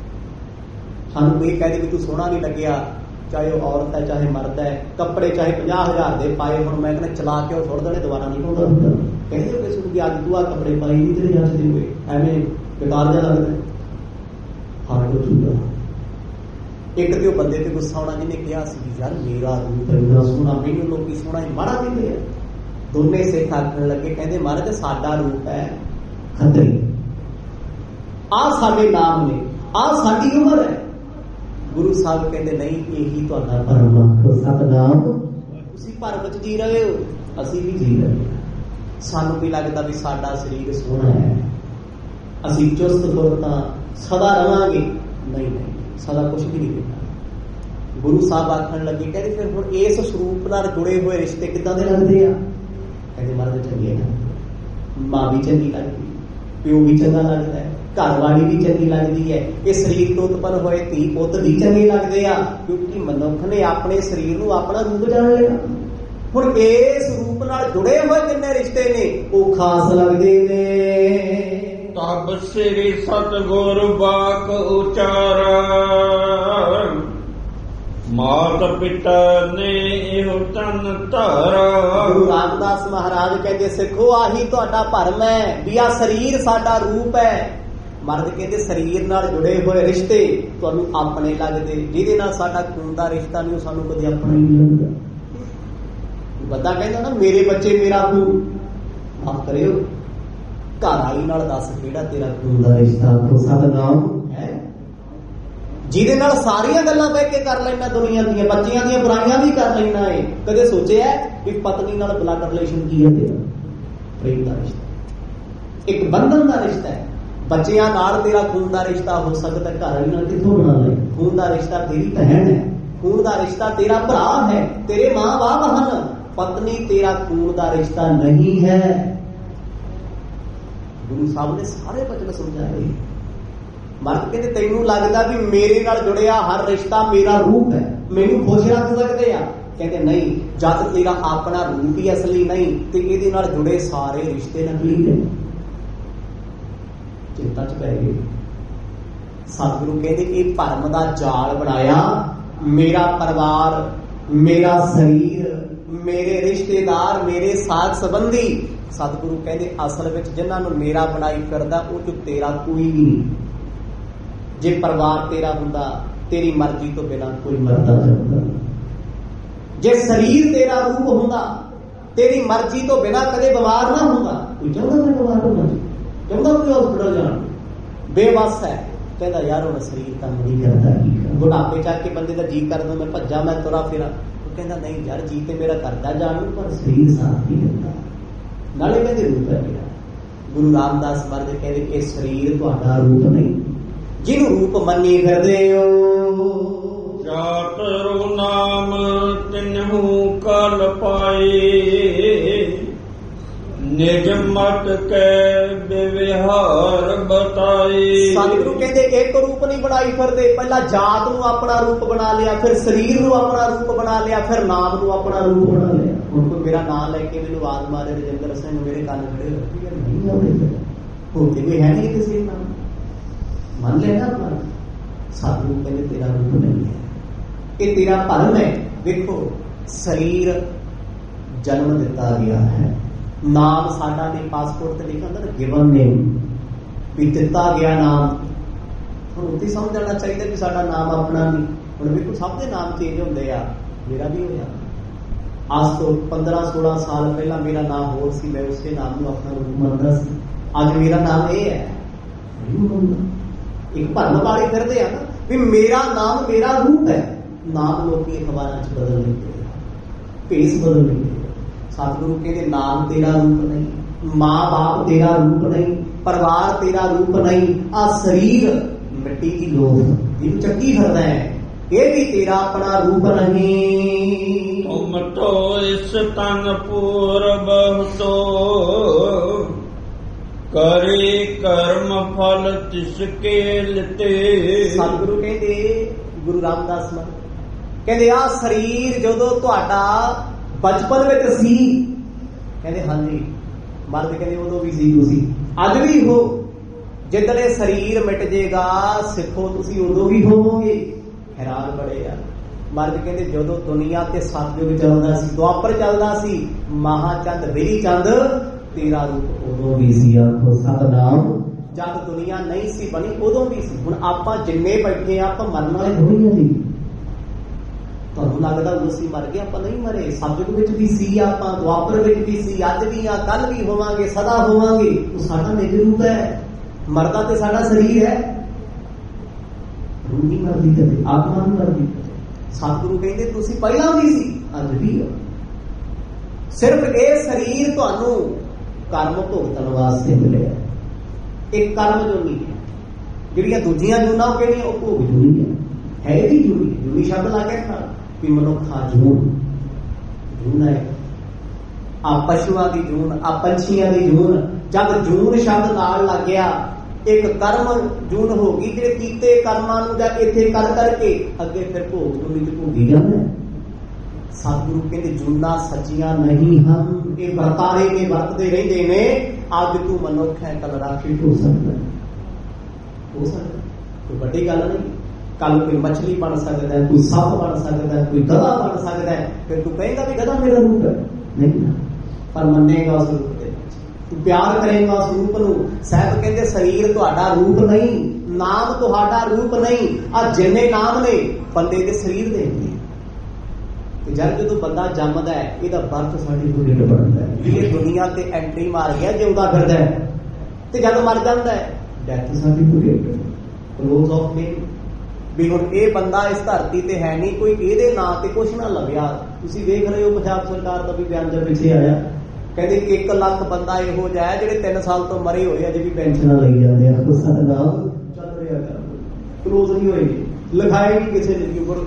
ਸਾਨੂੰ ਕੋਈ ਕਹੇ ਕਿ ਤੂੰ ਸੋਹਣਾ ਨਹੀਂ ਲੱਗਿਆ, ਚਾਹੇ ਉਹ ਔਰਤ ਹੈ ਚਾਹੇ ਮਰਦ ਹੈ, ਕੱਪੜੇ ਚਾਹੇ ਪੰਜਾਹ ਹਜ਼ਾਰ ਦੇ ਪਾਏ, ਹੁਣ ਮੈਂ ਕਹਿੰਦਾ ਚਲਾ ਕੇ ਉਹ ਸੁੱਟ ਦੇਣੇ, ਦੁਬਾਰਾ ਨਹੀਂ ਪਾਉਂਦਾ ਹੁੰਦਾ। ਕਹਿੰਦੇ ਕਿਸੇ ਨੂੰ ਵੀ ਅੱਜ ਤੂੰ ਆਹ ਕੱਪੜੇ ਪਾਈ ਨਹੀਂ ਤੇਰੇ ਜੱਚਦੇ ਹੋਏ, ਐਵੇਂ ਬੇਕਾਰ ਜਿਹਾ ਲੱਗਦਾ। ਹਰ ਕੁਝ ਹੁੰਦਾ। ਇੱਕ ਤੇ ਉਹ ਬੰਦੇ ਤੇ ਗੁੱਸਾ ਆਉਣਾ ਜਿਹਨੇ ਕਿਹਾ ਸੀ ਯਾਰ ਮੇਰਾ ਰੂਪ ਇੰਨਾ ਸੋਹਣਾ, ਮੈਨੂੰ ਲੋਕੀ ਸੋਹਣਾ ਹੀ ਮਾੜਾ ਕਹਿੰਦੇ ਆ। ਦੋਨੇ ਸਿੱਖ ਆਖਣ ਲੱਗੇ, ਕਹਿੰਦੇ ਮਹਾਰਾਜ ਸਾਡਾ ਰੂਪ ਹੈ ਖੱਤਰੀ, ਆਹ ਸਾਡੇ ਨਾਮ ਨੇ, ਆਹ ਸਾਡੀ ਉਮਰ ਹੈ। ਗੁਰੂ ਸਾਹਿਬ ਕਹਿੰਦੇ ਨਹੀਂ, ਇਹੀ ਤੁਹਾਡਾ ਭਰਮ, ਸਤਿਨਾਮ। ਤੁਸੀਂ ਭਰਮ ਚ ਜੀ ਰਹੇ ਹੋ, ਅਸੀਂ ਵੀ ਜੀ ਰਹੇ ਹਾਂ। ਸਾਨੂੰ ਵੀ ਲੱਗਦਾ ਵੀ ਸਾਡਾ ਸਰੀਰ ਸੋਹਣਾ ਹੈ, ਅਸੀਂ ਚੁਸਤ ਫੁਰਤਾਂ ਸਦਾ ਰਵਾਂਗੇ। ਨਹੀਂ ਨਹੀਂ, ਸਦਾ ਕੁਛ ਵੀ ਨਹੀਂ ਕੀਤਾ। ਗੁਰੂ ਸਾਹਿਬ ਆਖਣ ਲੱਗੇ, ਕਹਿੰਦੇ ਫਿਰ ਹੁਣ ਇਸ ਸਰੂਪ ਨਾਲ ਜੁੜੇ ਹੋਏ ਰਿਸ਼ਤੇ ਕਿੱਦਾਂ ਦੇ ਲੱਗਦੇ ਆ? ਕਹਿੰਦੇ ਮਹਾਰਾਜ ਚੰਗੇ ਨੇ, ਮਾਂ ਵੀ ਚੰਗੀ ਲੱਗਦੀ, ਪਿਓ ਵੀ ਚੰਗਾ ਲੱਗਦਾ ਹੈ, ਘਰ ਵਾਲੀ ਵੀ ਚੰਗੀ ਲੱਗਦੀ ਹੈ, ਇਹ ਸਰੀਰ ਤੋਂ ਉਤਪੰਨ ਹੋਏ ਧੀ ਪੁੱਤ ਵੀ ਚੰਗੇ ਲੱਗਦੇ ਆ, ਕਿਉਂਕਿ ਮਨੁੱਖ ਨੇ ਆਪਣੇ ਸਰੀਰ ਨੂੰ ਆਪਣਾ ਰੂਪ ਜਾਣ ਲਿਆ। ਹੁਣ ਇਸ ਰੂਪ ਨਾਲ ਜੁੜੇ ਹੋਏ ਜਿੰਨੇ ਰਿਸ਼ਤੇ ਨੇ ਉਹ ਖਾਸ ਲੱਗਦੇ ਨੇ। ਤਬ ਸ੍ਰੀ ਸਤਿਗੁਰ ਬਾਕ ਉਚਾਰਾ, ਮਾਤ ਪਿਤਾ ਨੇ ਇਹੋ ਤਨ ਧਾਰਾ। ਗੁਰੂ ਰਾਮਦਾਸ ਮਹਾਰਾਜ ਕਹਿੰਦੇ ਸਿੱਖੋ ਆਹੀ ਤੁਹਾਡਾ ਭਰਮ ਹੈ ਵੀ ਆਹ ਸਰੀਰ ਸਾਡਾ ਰੂਪ ਹੈ। ਮਰਦ ਕਹਿੰਦੇ ਸਰੀਰ ਨਾਲ ਜੁੜੇ ਹੋਏ ਰਿਸ਼ਤੇ ਤੁਹਾਨੂੰ ਆਪਣੇ ਲੱਗਦੇ, ਜਿਹਦੇ ਨਾਲ ਸਾਡਾ ਖੂਨ ਦਾ ਰਿਸ਼ਤਾ ਨਹੀਂ ਉਹ ਸਾਨੂੰ ਕਦੇ ਆਪਣਾ ਹੀ ਨਹੀਂ ਲੱਗਦਾ। ਬੰਦਾ ਕਹਿੰਦਾ ਨਾ ਮੇਰੇ ਬੱਚੇ ਮੇਰਾ ਖੂਨ, ਮਾਫ ਕਰਿਓ ਘਰ ਵਾਲੀ ਨਾਲ ਦੱਸ ਕਿਹੜਾ ਤੇਰਾ ਖੂਨ ਦਾ ਰਿਸ਼ਤਾ? ਸਤਿਨਾਮ ਹੈ, ਜਿਹਦੇ ਨਾਲ ਸਾਰੀਆਂ ਗੱਲਾਂ ਬਹਿ ਕੇ ਕਰ ਲੈਣਾ, ਦੁਨੀਆ ਦੀਆਂ ਬੱਚਿਆਂ ਦੀਆਂ ਬੁਰਾਈਆਂ ਵੀ ਕਰ ਲੈਣਾ ਹੈ। ਕਦੇ ਸੋਚਿਆ ਵੀ ਪਤਨੀ ਨਾਲ ਬਲੱਡ ਰਿਲੇਸ਼ਨ ਕੀ ਹੈ ਤੇਰਾ? ਪ੍ਰੇਮ ਦਾ ਰਿਸ਼ਤਾ, ਇੱਕ ਬੰਧਨ ਦਾ ਰਿਸ਼ਤਾ ਹੈ। ਬੱਚਿਆਂ ਨਾਲ ਤੇਰਾ ਖੂਨ ਦਾ ਰਿਸ਼ਤਾ ਹੋ ਸਕਦਾ, ਘਰ ਵਾਲੀ ਨਾਲ ਕਿੱਥੋਂ ਬਣਾ ਲੈ? ਖੂਨ ਦਾ ਰਿਸ਼ਤਾ ਤੇਰੀ ਭੈਣ ਹੈ, ਖੂਨ ਦਾ ਰਿਸ਼ਤਾ ਤੇਰਾ ਭਰਾ ਹੈ, ਤੇਰੇ ਮਾਂ ਬਾਪ ਹਨ। ਪਤਨੀ ਤੇਰਾ ਖੂਨ ਦਾ ਰਿਸ਼ਤਾ ਨਹੀਂ ਹੈ। ਗੁਰੂ ਸਾਹਿਬ ਨੇ ਸਾਰੇ ਬਚਨ ਸਮਝਾਏ। ਮਰਦ ਕਹਿੰਦੇ ਤੈਨੂੰ ਲੱਗਦਾ ਵੀ ਮੇਰੇ ਨਾਲ ਜੁੜਿਆ ਹਰ ਰਿਸ਼ਤਾ ਮੇਰਾ ਰੂਪ ਹੈ, ਮੈਨੂੰ ਖੁਸ਼ ਰੱਖ ਸਕਦੇ ਆ? ਕਹਿੰਦੇ ਨਹੀਂ, ਜਦ ਤੇਰਾ ਆਪਣਾ ਰੂਪ ਹੀ ਅਸਲੀ ਨਹੀਂ ਤੇ ਇਹਦੇ ਨਾਲ ਜੁੜੇ ਸਾਰੇ ਰਿਸ਼ਤੇ ਨਕਲੀ ਨੇ। ਚਿੰਤਾ ਚ ਪੈ ਗਏ। ਸਤਿਗੁਰੂ ਕਹਿੰਦੇ ਇਹ ਭਰਮ ਦਾ ਜਾਲ ਬਣਾਇਆ, ਮੇਰਾ ਪਰਿਵਾਰ, ਮੇਰਾ ਸਰੀਰ, ਮੇਰੇ ਰਿਸ਼ਤੇਦਾਰ, ਮੇਰੇ ਸਾਥ ਸੰਬੰਧੀ। ਸਤਿਗੁਰੂ ਕਹਿੰਦੇ ਅਸਲ ਵਿੱਚ ਜਿਨ੍ਹਾਂ ਨੂੰ ਮੇਰਾ ਬਣਾਈ ਫਿਰਦਾ ਉਹ ਚ ਤੇਰਾ ਕੋਈ ਵੀ ਨਹੀਂ। ਜੇ ਪਰਿਵਾਰ ਤੇਰਾ ਹੁੰਦਾ ਤੇਰੀ ਮਰਜ਼ੀ ਤੋਂ ਬਿਨਾਂ ਕੋਈ ਮਰਦਾ ਜਾਂਦਾ। ਜੇ ਸਰੀਰ ਤੇਰਾ ਰੂਪ ਹੁੰਦਾ ਤੇਰੀ ਮਰਜ਼ੀ ਤੋਂ ਬਿਨਾਂ ਕਦੇ ਬਿਮਾਰ ਨਾ ਹੁੰਦਾ। ਕੋਈ ਚਾਹੁੰਦਾ ਮੈਂ ਬਿਮਾਰ ਹੋਣਾ, ਚਾਹੁੰਦਾ ਕੋਈ ਹਸਪਤਾਲ ਜਾਣ, ਬੇਵੱਸ ਹੈ। ਕਹਿੰਦਾ ਯਾਰ ਹੁਣ ਸਰੀਰ ਤਾਂ ਨਹੀਂ ਕਰਦਾ, ਬੁਢਾਪੇ ਚੱਕ ਕੇ ਬੰਦੇ ਦਾ ਜੀ ਕਰਦਾ ਮੈਂ ਭੱਜਾਂ, ਮੈਂ ਤੁਰਾ ਫਿਰਾਂ। ਉਹ ਕਹਿੰਦਾ ਨਹੀਂ ਯਾਰ ਜੀ ਤੇ ਮੇਰਾ ਕਰਦਾ ਜਾਣ ਨੂੰ, ਪਰ ਸਰੀਰ ਸਾਥ ਨਹੀਂ ਦਿੰਦਾ। ਨਾਲੇ ਕਹਿੰਦੇ ਰੂਪ ਹੈ ਮੇਰਾ। ਗੁਰੂ ਰਾਮਦਾਸ ਮਹਾਰਾਜ ਕਹਿੰਦੇ ਇਹ ਸਰੀਰ ਤੁਹਾਡਾ ਰੂਪ ਨਹੀਂ, ਜਿਹਨੂੰ ਰੂਪ ਮੰਨੀ ਫਿਰਦੇ ਹੋ। ਜਾਤਰੂ ਨਾਮ ਤਿਨਹੂ ਕਲ ਪਾਏ, ਨਿਜ ਮਤ ਕੈ ਵਿਵਹਾਰ ਬਤਾਈ। ਸਤਿਗੁਰੂ ਕਹਿੰਦੇ ਇੱਕ ਰੂਪ ਨਹੀਂ ਬਣਾਈ ਫਿਰਦੇ, ਪਹਿਲਾਂ ਜਾਤ ਨੂੰ ਆਪਣਾ ਰੂਪ ਬਣਾ ਲਿਆ, ਫਿਰ ਸਰੀਰ ਨੂੰ ਆਪਣਾ ਰੂਪ ਬਣਾ ਲਿਆ, ਫਿਰ ਨਾਮ ਨੂੰ ਆਪਣਾ ਰੂਪ ਬਣਾ ਲਿਆ। ਹੁਣ ਕੋਈ ਮੇਰਾ ਨਾਮ ਲੈ ਕੇ ਮੈਨੂੰ ਆਵਾਜ਼ ਮਾਰੇ ਰਜਿੰਦਰ ਸਿੰਘ, ਮੇਰੇ ਕੰਨ ਖੜੇ ਹੋਤੇ ਕੋਈ ਹੈ ਨਹੀਂ ਕਿਸੇ ਨਾਮ ਮੰਨ ਲੈਣਾ ਆਪਣਾ। ਸਤਿਗੁਰੂ ਕਹਿੰਦੇ ਤੇਰਾ ਰੂਪ ਨਹੀਂ ਹੈ, ਇਹ ਤੇਰਾ ਭਰਮ ਹੈ। ਵੇਖੋ ਸਰੀਰ ਜਨਮ ਦਿੱਤਾ ਗਿਆ ਹੈ, ਨਾਮ ਸਾਡਾ ਨੇ ਪਾਸਪੋਰਟ ਤੇ ਲਿਖਿਆ ਹੁੰਦਾ ਨਾ ਗਿਵਨ ਨੇਮ, ਵੀ ਦਿੱਤਾ ਗਿਆ ਨਾਮ। ਹੁਣ ਉੱਥੇ ਸਮਝ ਆਉਣਾ ਚਾਹੀਦਾ ਵੀ ਸਾਡਾ ਨਾਮ ਆਪਣਾ ਨਹੀਂ। ਹੁਣ ਵੇਖੋ ਸਭ ਦੇ ਨਾਮ ਚੇਂਜ ਹੁੰਦੇ ਆ, ਮੇਰਾ ਵੀ ਹੋਇਆ। ਅੱਜ ਤੋਂ ਪੰਦਰਾਂ ਸੋਲਾਂ ਸਾਲ ਪਹਿਲਾਂ ਮੇਰਾ ਨਾਮ ਹੋਰ ਸੀ, ਮੈਂ ਉਸੇ ਨਾਮ ਨੂੰ ਆਪਣਾ ਰੂਪ ਮੰਨਦਾ ਸੀ। ਅੱਜ ਮੇਰਾ ਨਾਮ ਇਹ ਹੈ। ਇੱਕ ਭਰਮ ਵਾਲੇ ਫਿਰਦੇ ਆ ਨਾ ਵੀ ਮੇਰਾ ਨਾਮ ਮੇਰਾ ਰੂਪ ਹੈ। ਨਾਮ ਲੋਕੀ ਅਖਬਾਰਾਂ ਚ ਬਦਲ ਲੈਂਦੇ, ਭੇਸ ਬਦਲ ਲੈਂਦੇ। ਸਤਿਗੁਰੂ ਕਹਿੰਦੇ ਨਾਮ ਤੇਰਾ ਰੂਪ ਨਹੀਂ, ਮਾਂ ਬਾਪ ਤੇਰਾ ਰੂਪ ਨਹੀਂ, ਪਰਿਵਾਰ ਤੇਰਾ ਰੂਪ ਨਹੀਂ, ਆ ਸਰੀਰ ਮਿੱਟੀ ਦੀ ਲੋਥ ਜਿਹਨੂੰ ਚੱਕੀ ਫਿਰਦਾ ਹੈ, ਇਹ ਵੀ ਤੇਰਾ ਆਪਣਾ ਰੂਪ ਨਹੀਂ। ਤੁਮ ਤੋ ਇਸ ਤਨ ਪੂਰਬ ਤੋ ਕਰੇ ਕਰਮ ਫਲ ਤਿਸਕੇ ਲਿਤੇ। ਸਤਿਗੁਰੂ ਕਹਿੰਦੇ, ਗੁਰੂ ਰਾਮਦਾਸ ਮਹਾਰਾਜ ਕਹਿੰਦੇ ਆ ਸਰੀਰ ਜਦੋਂ ਤੁਹਾਡਾ ਬਚਪਨ ਵਿੱਚ ਸੀ, ਕਹਿੰਦੇ ਹਾਂਜੀ ਮਰਦ ਕਹਿੰਦੇ ਉਦੋਂ ਵੀ ਸੀ, ਤੁਸੀਂ ਅੱਜ ਵੀ ਹੋ। ਜਿੱਦਣ ਇਹ ਸਰੀਰ ਮਿਟ ਜੇਗਾ ਸਿੱਖੋ ਤੁਸੀਂ ਉਦੋਂ ਵੀ ਹੋਵੋਗੇ। ਹੈਰਾਨ ਬੜੇ ਆ ਮਰਦ ਕਹਿੰਦੇ ਜਦੋਂ ਦੁਨੀਆ ਤੇ ਸਤਿਯੁਗ ਚੱਲਦਾ ਸੀ, ਦੁਆਪਰ ਚੱਲਦਾ ਸੀ, ਮਹਾਚੰਦ ਵੇਰੀ ਚੰਦ ਤੇਰਾ ਰੂਪ ਉਦੋਂ ਵੀ ਸੀ। ਆਖੋ ਸਤਿਨਾਮ। ਜਦ ਦੁਨੀਆ ਨਹੀਂ ਸੀ ਬਣੀ ਉਦੋਂ ਵੀ ਸੀ। ਹੁਣ ਆਪਾਂ ਜਿੰਨੇ ਬੈਠੇ ਆ ਆਪਾਂ ਮਰਨ ਵਾਲੇ ਥੋੜੀ ਆ ਜੀ। ਤੁਹਾਨੂੰ ਲੱਗਦਾ ਉਦੋਂ ਅਸੀਂ ਮਰ ਗਏ, ਆਪਾਂ ਨਹੀਂ ਮਰੇ। ਸਤਿਯੁਗ ਵਿੱਚ ਵੀ ਸੀ ਆਪਾਂ, ਦੁਆਪਰ ਵਿੱਚ ਵੀ ਸੀ, ਅੱਜ ਵੀ ਆ, ਕੱਲ ਵੀ ਹੋਵਾਂਗੇ, ਸਦਾ ਹੋਵਾਂਗੇ। ਉਹ ਸਾਡਾ ਨਿਜ ਰੂਪ ਹੈ। ਮਰਦਾ ਤੇ ਸਾਡਾ ਸਰੀਰ ਹੈ, ਰੂਹ ਨਹੀਂ ਮਰਦੀ ਕਦੇ, ਆਤਮਾ ਨਹੀਂ ਮਰਦੀ। ਸਤਿਗੁਰੂ ਕਹਿੰਦੇ ਤੁਸੀਂ ਪਹਿਲਾਂ ਵੀ ਸੀ, ਅੱਜ ਵੀ ਹੋ। ਸਿਰਫ ਇਹ ਸਰੀਰ ਤੁਹਾਨੂੰ ਕਰਮ ਭੁਗਤਣ ਵਾਸਤੇ ਮਿਲਿਆ। ਇੱਕ ਕਰਮ ਜੂਨੀ ਹੈ, ਜਿਹੜੀਆਂ ਦੂਜੀਆਂ ਜੂਨਾਂ ਉਹ ਕਿਹੜੀਆਂ, ਉਹ ਭੋਗ ਜੂਨੀ ਹੈ। ਹੈ ਇਹਦੀ ਜੂਨੀ, ਜੂਨੀ ਸ਼ਬਦ ਲਾ ਕੇ ਖਾ ਵੀ ਮਨੁੱਖਾ ਜੂਨ ਜੂਨ ਹੈ। ਆ ਪਸ਼ੂਆਂ ਦੀ ਜੂਨ, ਆ ਪੰਛੀਆਂ ਦੀ ਜੂਨ। ਜਦ ਜੂਨ ਸ਼ਬਦ ਨਾਲ ਲੱਗ ਗਿਆ, ਇੱਕ ਕਰਮ ਜੂਨ ਹੋ ਗਈ। ਜਿਹੜੇ ਕੀਤੇ ਕਰਮਾਂ ਨੂੰ ਜਾਂ ਇੱਥੇ ਕਰ ਕਰਕੇ ਅੱਗੇ ਫਿਰ ਭੋਗ ਜੂਨੀ ਚ ਭੋਗੀ ਜਾਂਦਾ। ਸਤਿਗੁਰੂ ਕਹਿੰਦੇ ਜੂਨਾਂ ਸੱਚੀਆਂ ਨਹੀਂ ਹਨ, ਇਹ ਵਰਤਾਰੇ ਨੇ, ਵਰਤਦੇ ਰਹਿੰਦੇ ਨੇ। ਅੱਜ ਤੂੰ ਮਨੁੱਖ ਹੈ, ਕੱਲ ਰਾਖੀ ਹੋ ਸਕਦਾ, ਹੋ ਸਕਦਾ, ਕੋਈ ਵੱਡੀ ਗੱਲ ਨਹੀਂ। ਕੱਲ ਕੋਈ ਮਛਲੀ ਬਣ ਸਕਦਾ, ਕੋਈ ਸੱਪ ਬਣ ਸਕਦਾ, ਕੋਈ ਗਧਾ ਬਣ ਸਕਦਾ। ਫਿਰ ਤੂੰ ਕਹੇਗਾ ਵੀ ਗਧਾ ਮੇਰਾ ਰੂਪ ਹੈ, ਨਹੀਂ, ਪਰ ਮੰਨੇਗਾ ਉਸ ਰੂਪ ਦੇ ਵਿੱਚ, ਤੂੰ ਪਿਆਰ ਕਰੇਗਾ ਉਸ ਰੂਪ ਨੂੰ। ਸਾਹਿਬ ਕਹਿੰਦੇ ਸਰੀਰ ਤੁਹਾਡਾ ਰੂਪ ਨਹੀਂ, ਨਾਮ ਤੁਹਾਡਾ ਰੂਪ ਨਹੀਂ। ਆ ਜਿੰਨੇ ਨਾਮ ਨੇ ਬੰਦੇ ਦੇ ਸਰੀਰ ਦੇ ਹੁੰਦੇ। ਜਦ ਜਦੋਂ ਬੰਦਾ ਜੰਮਦਾ ਹੈ, ਇਹਦਾ ਬਰਥ ਸਰਟੀਫਿਕੇਟ ਬਣਦਾ ਹੈ, ਇਹ ਦੁਨੀਆ ਤੇ ਐਂਟਰੀ ਮਾਰ ਗਿਆ, ਜਿਉਂਦਾ ਫਿਰਦਾ ਹੈ। ਤੇ ਜਦ ਮਰ ਜਾਂਦਾ ਹੈ, death certificate, close of name. ਵੀ ਹੁਣ ਇਹ ਬੰਦਾ ਇਸ ਧਰਤੀ ਤੇ ਹੈ ਨਹੀਂ, ਕੋਈ ਇਹਦੇ ਨਾਂ ਤੇ ਕੁਛ ਨਾ ਲੱਭਿਆ। ਤੁਸੀਂ ਵੇਖ ਰਹੇ ਹੋ ਪੰਜਾਬ ਸਰਕਾਰ ਦਾ ਵੀ ਬਿਆਨ ਜਦ ਪਿੱਛੇ ਆਇਆ, ਕਹਿੰਦੇ ਇੱਕ ਲੱਖ ਬੰਦਾ ਇਹੋ ਜਿਹਾ ਹੈ ਜਿਹੜੇ ਤਿੰਨ ਸਾਲ ਤੋਂ ਮਰੇ ਹੋਏ ਅਜੇ ਵੀ ਪੈਨਸ਼ਨਾਂ ਲਈ ਜਾਂਦੇ ਆ। ਸਾਡਾ ਨਾਮ ਚੱਲ ਰਿਹਾ, ਕਲੋਜ਼ ਨਹੀਂ ਹੋਏਗੀ, ਲਿਖਾਏ ਨਹੀਂ ਕਿਸੇ ਨੇ। ਉੱਪਰ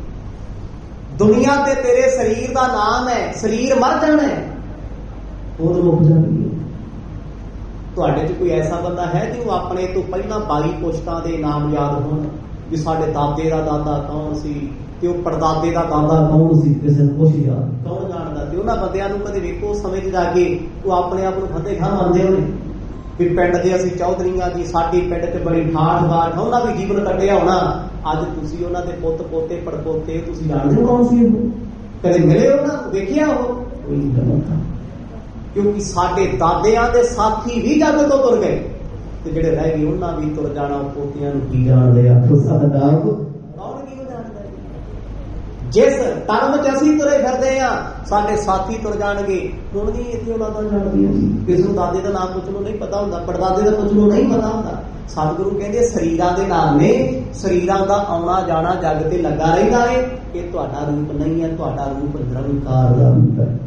ਦੁਨੀਆ ਤੇ ਤੇਰੇ ਸਰੀਰ ਦਾ ਨਾਮ ਹੈ, ਸਰੀਰ ਮਰ ਜਾਣਾ ਹੈ, ਉਹ ਮੁੱਕ ਜਾਣੀ ਹੈ। ਤੁਹਾਡੇ ਚ ਕੋਈ ਐਸਾ ਬੰਦਾ ਹੈ ਜਿਹਨੂੰ ਆਪਣੇ ਤੋਂ ਪਹਿਲਾਂ ਬਾਈ ਪੁਸ਼ਤਾਂ ਦੇ ਨਾਮ ਯਾਦ ਹੋਣ, ਵੀ ਸਾਡੇ ਦਾਦੇ ਦਾ ਦਾਦਾ ਕੌਣ ਸੀ ਤੇ ਉਹ ਪੜਦਾਦੇ ਦਾ ਦਾਦਾ ਕੌਣ ਸੀ, ਕਿਸੇ ਨੂੰ ਕੁਛ ਯਾਦ ਕੌਣ ਜਾਣਦਾ। ਤੇ ਉਹਨਾਂ ਬੰਦਿਆਂ ਨੂੰ ਕਦੇ ਵੇਖੋ ਸਮੇਂ ਚ ਜਾ ਕੇ ਉਹ ਆਪਣੇ ਆਪ ਨੂੰ ਫਤਿਹ ਖਾਨ ਮੰਨਦੇ ਹੋਣੇ ਵੀ ਪਿੰਡ ਦੇ ਅਸੀਂ ਚੌਧਰੀਆਂ ਜੀ, ਸਾਡੀ ਪਿੰਡ ਚ ਬੜੀ ਠਾਠ ਬਾਠ, ਉਹਨਾਂ ਵੀ ਜੀਵਨ ਕੱਟਿਆ ਹੋਣਾ। ਅੱਜ ਤੁਸੀਂ ਉਹਨਾਂ ਦੇ ਪੁੱਤ ਪੋਤੇ ਪੜਪੋਤੇ ਤੁਸੀਂ ਜਾਣਦੇ ਹੋ ਕੌਣ ਸੀ ਉਹ? ਕਦੇ ਮਿਲੇ ਹੋ ਨਾ, ਵੇਖਿਆ ਉਹ? ਕੋਈ ਨਹੀਂ। ਕਿਉਂਕਿ ਸਾਡੇ ਦਾਦਿਆਂ ਦੇ ਸਾਥੀ ਵੀ ਜੱਗ ਤੋਂ ਤੁਰ ਗਏ, ਤੇ ਜਿਹੜੇ ਰਹਿ ਗਏ ਉਹਨਾਂ ਵੀ ਤੁਰ ਜਾਣਾ। ਪੋਤਿਆਂ ਨੂੰ ਕੀ ਜਾਣਦੇ ਆ? ਕੌਣ ਕੀ ਜਾਣਦਾ? ਜਿਸ ਧਰਮ ਚ ਅਸੀਂ ਤੁਰੇ ਫਿਰਦੇ ਆ, ਸਾਡੇ ਸਾਥੀ ਤੁਰ ਜਾਣਗੇ। ਹੁਣ ਵੀ ਇੱਥੇ ਔਲਾਦਾਂ ਜਾਣਦੀਆਂ ਸੀ, ਕਿਸੇ ਨੂੰ ਦਾਦੇ ਦਾ ਨਾਮ ਪੁੱਛ ਨੂੰ ਨਹੀਂ ਪਤਾ ਹੁੰਦਾ, ਪੜਦਾਦੇ ਦਾ ਪੁੱਛ ਨੂੰ ਨਹੀਂ ਪਤਾ ਹੁੰਦਾ। ਸਤਿਗੁਰੂ ਕਹਿੰਦੇ ਸਰੀਰਾਂ ਦੇ ਨਾਮ ਨੇ, ਸਰੀਰਾਂ ਦਾ ਆਉਣਾ ਜਾਣਾ ਜੱਗ ਤੇ ਲੱਗਾ ਰਹਿੰਦਾ ਹੈ। ਇਹ ਤੁਹਾਡਾ ਰੂਪ ਨਹੀਂ ਹੈ, ਤੁਹਾਡਾ ਰੂਪ ਨਿਰੰਕਾਰ ਦਾ ਰੂਪ ਹੈ।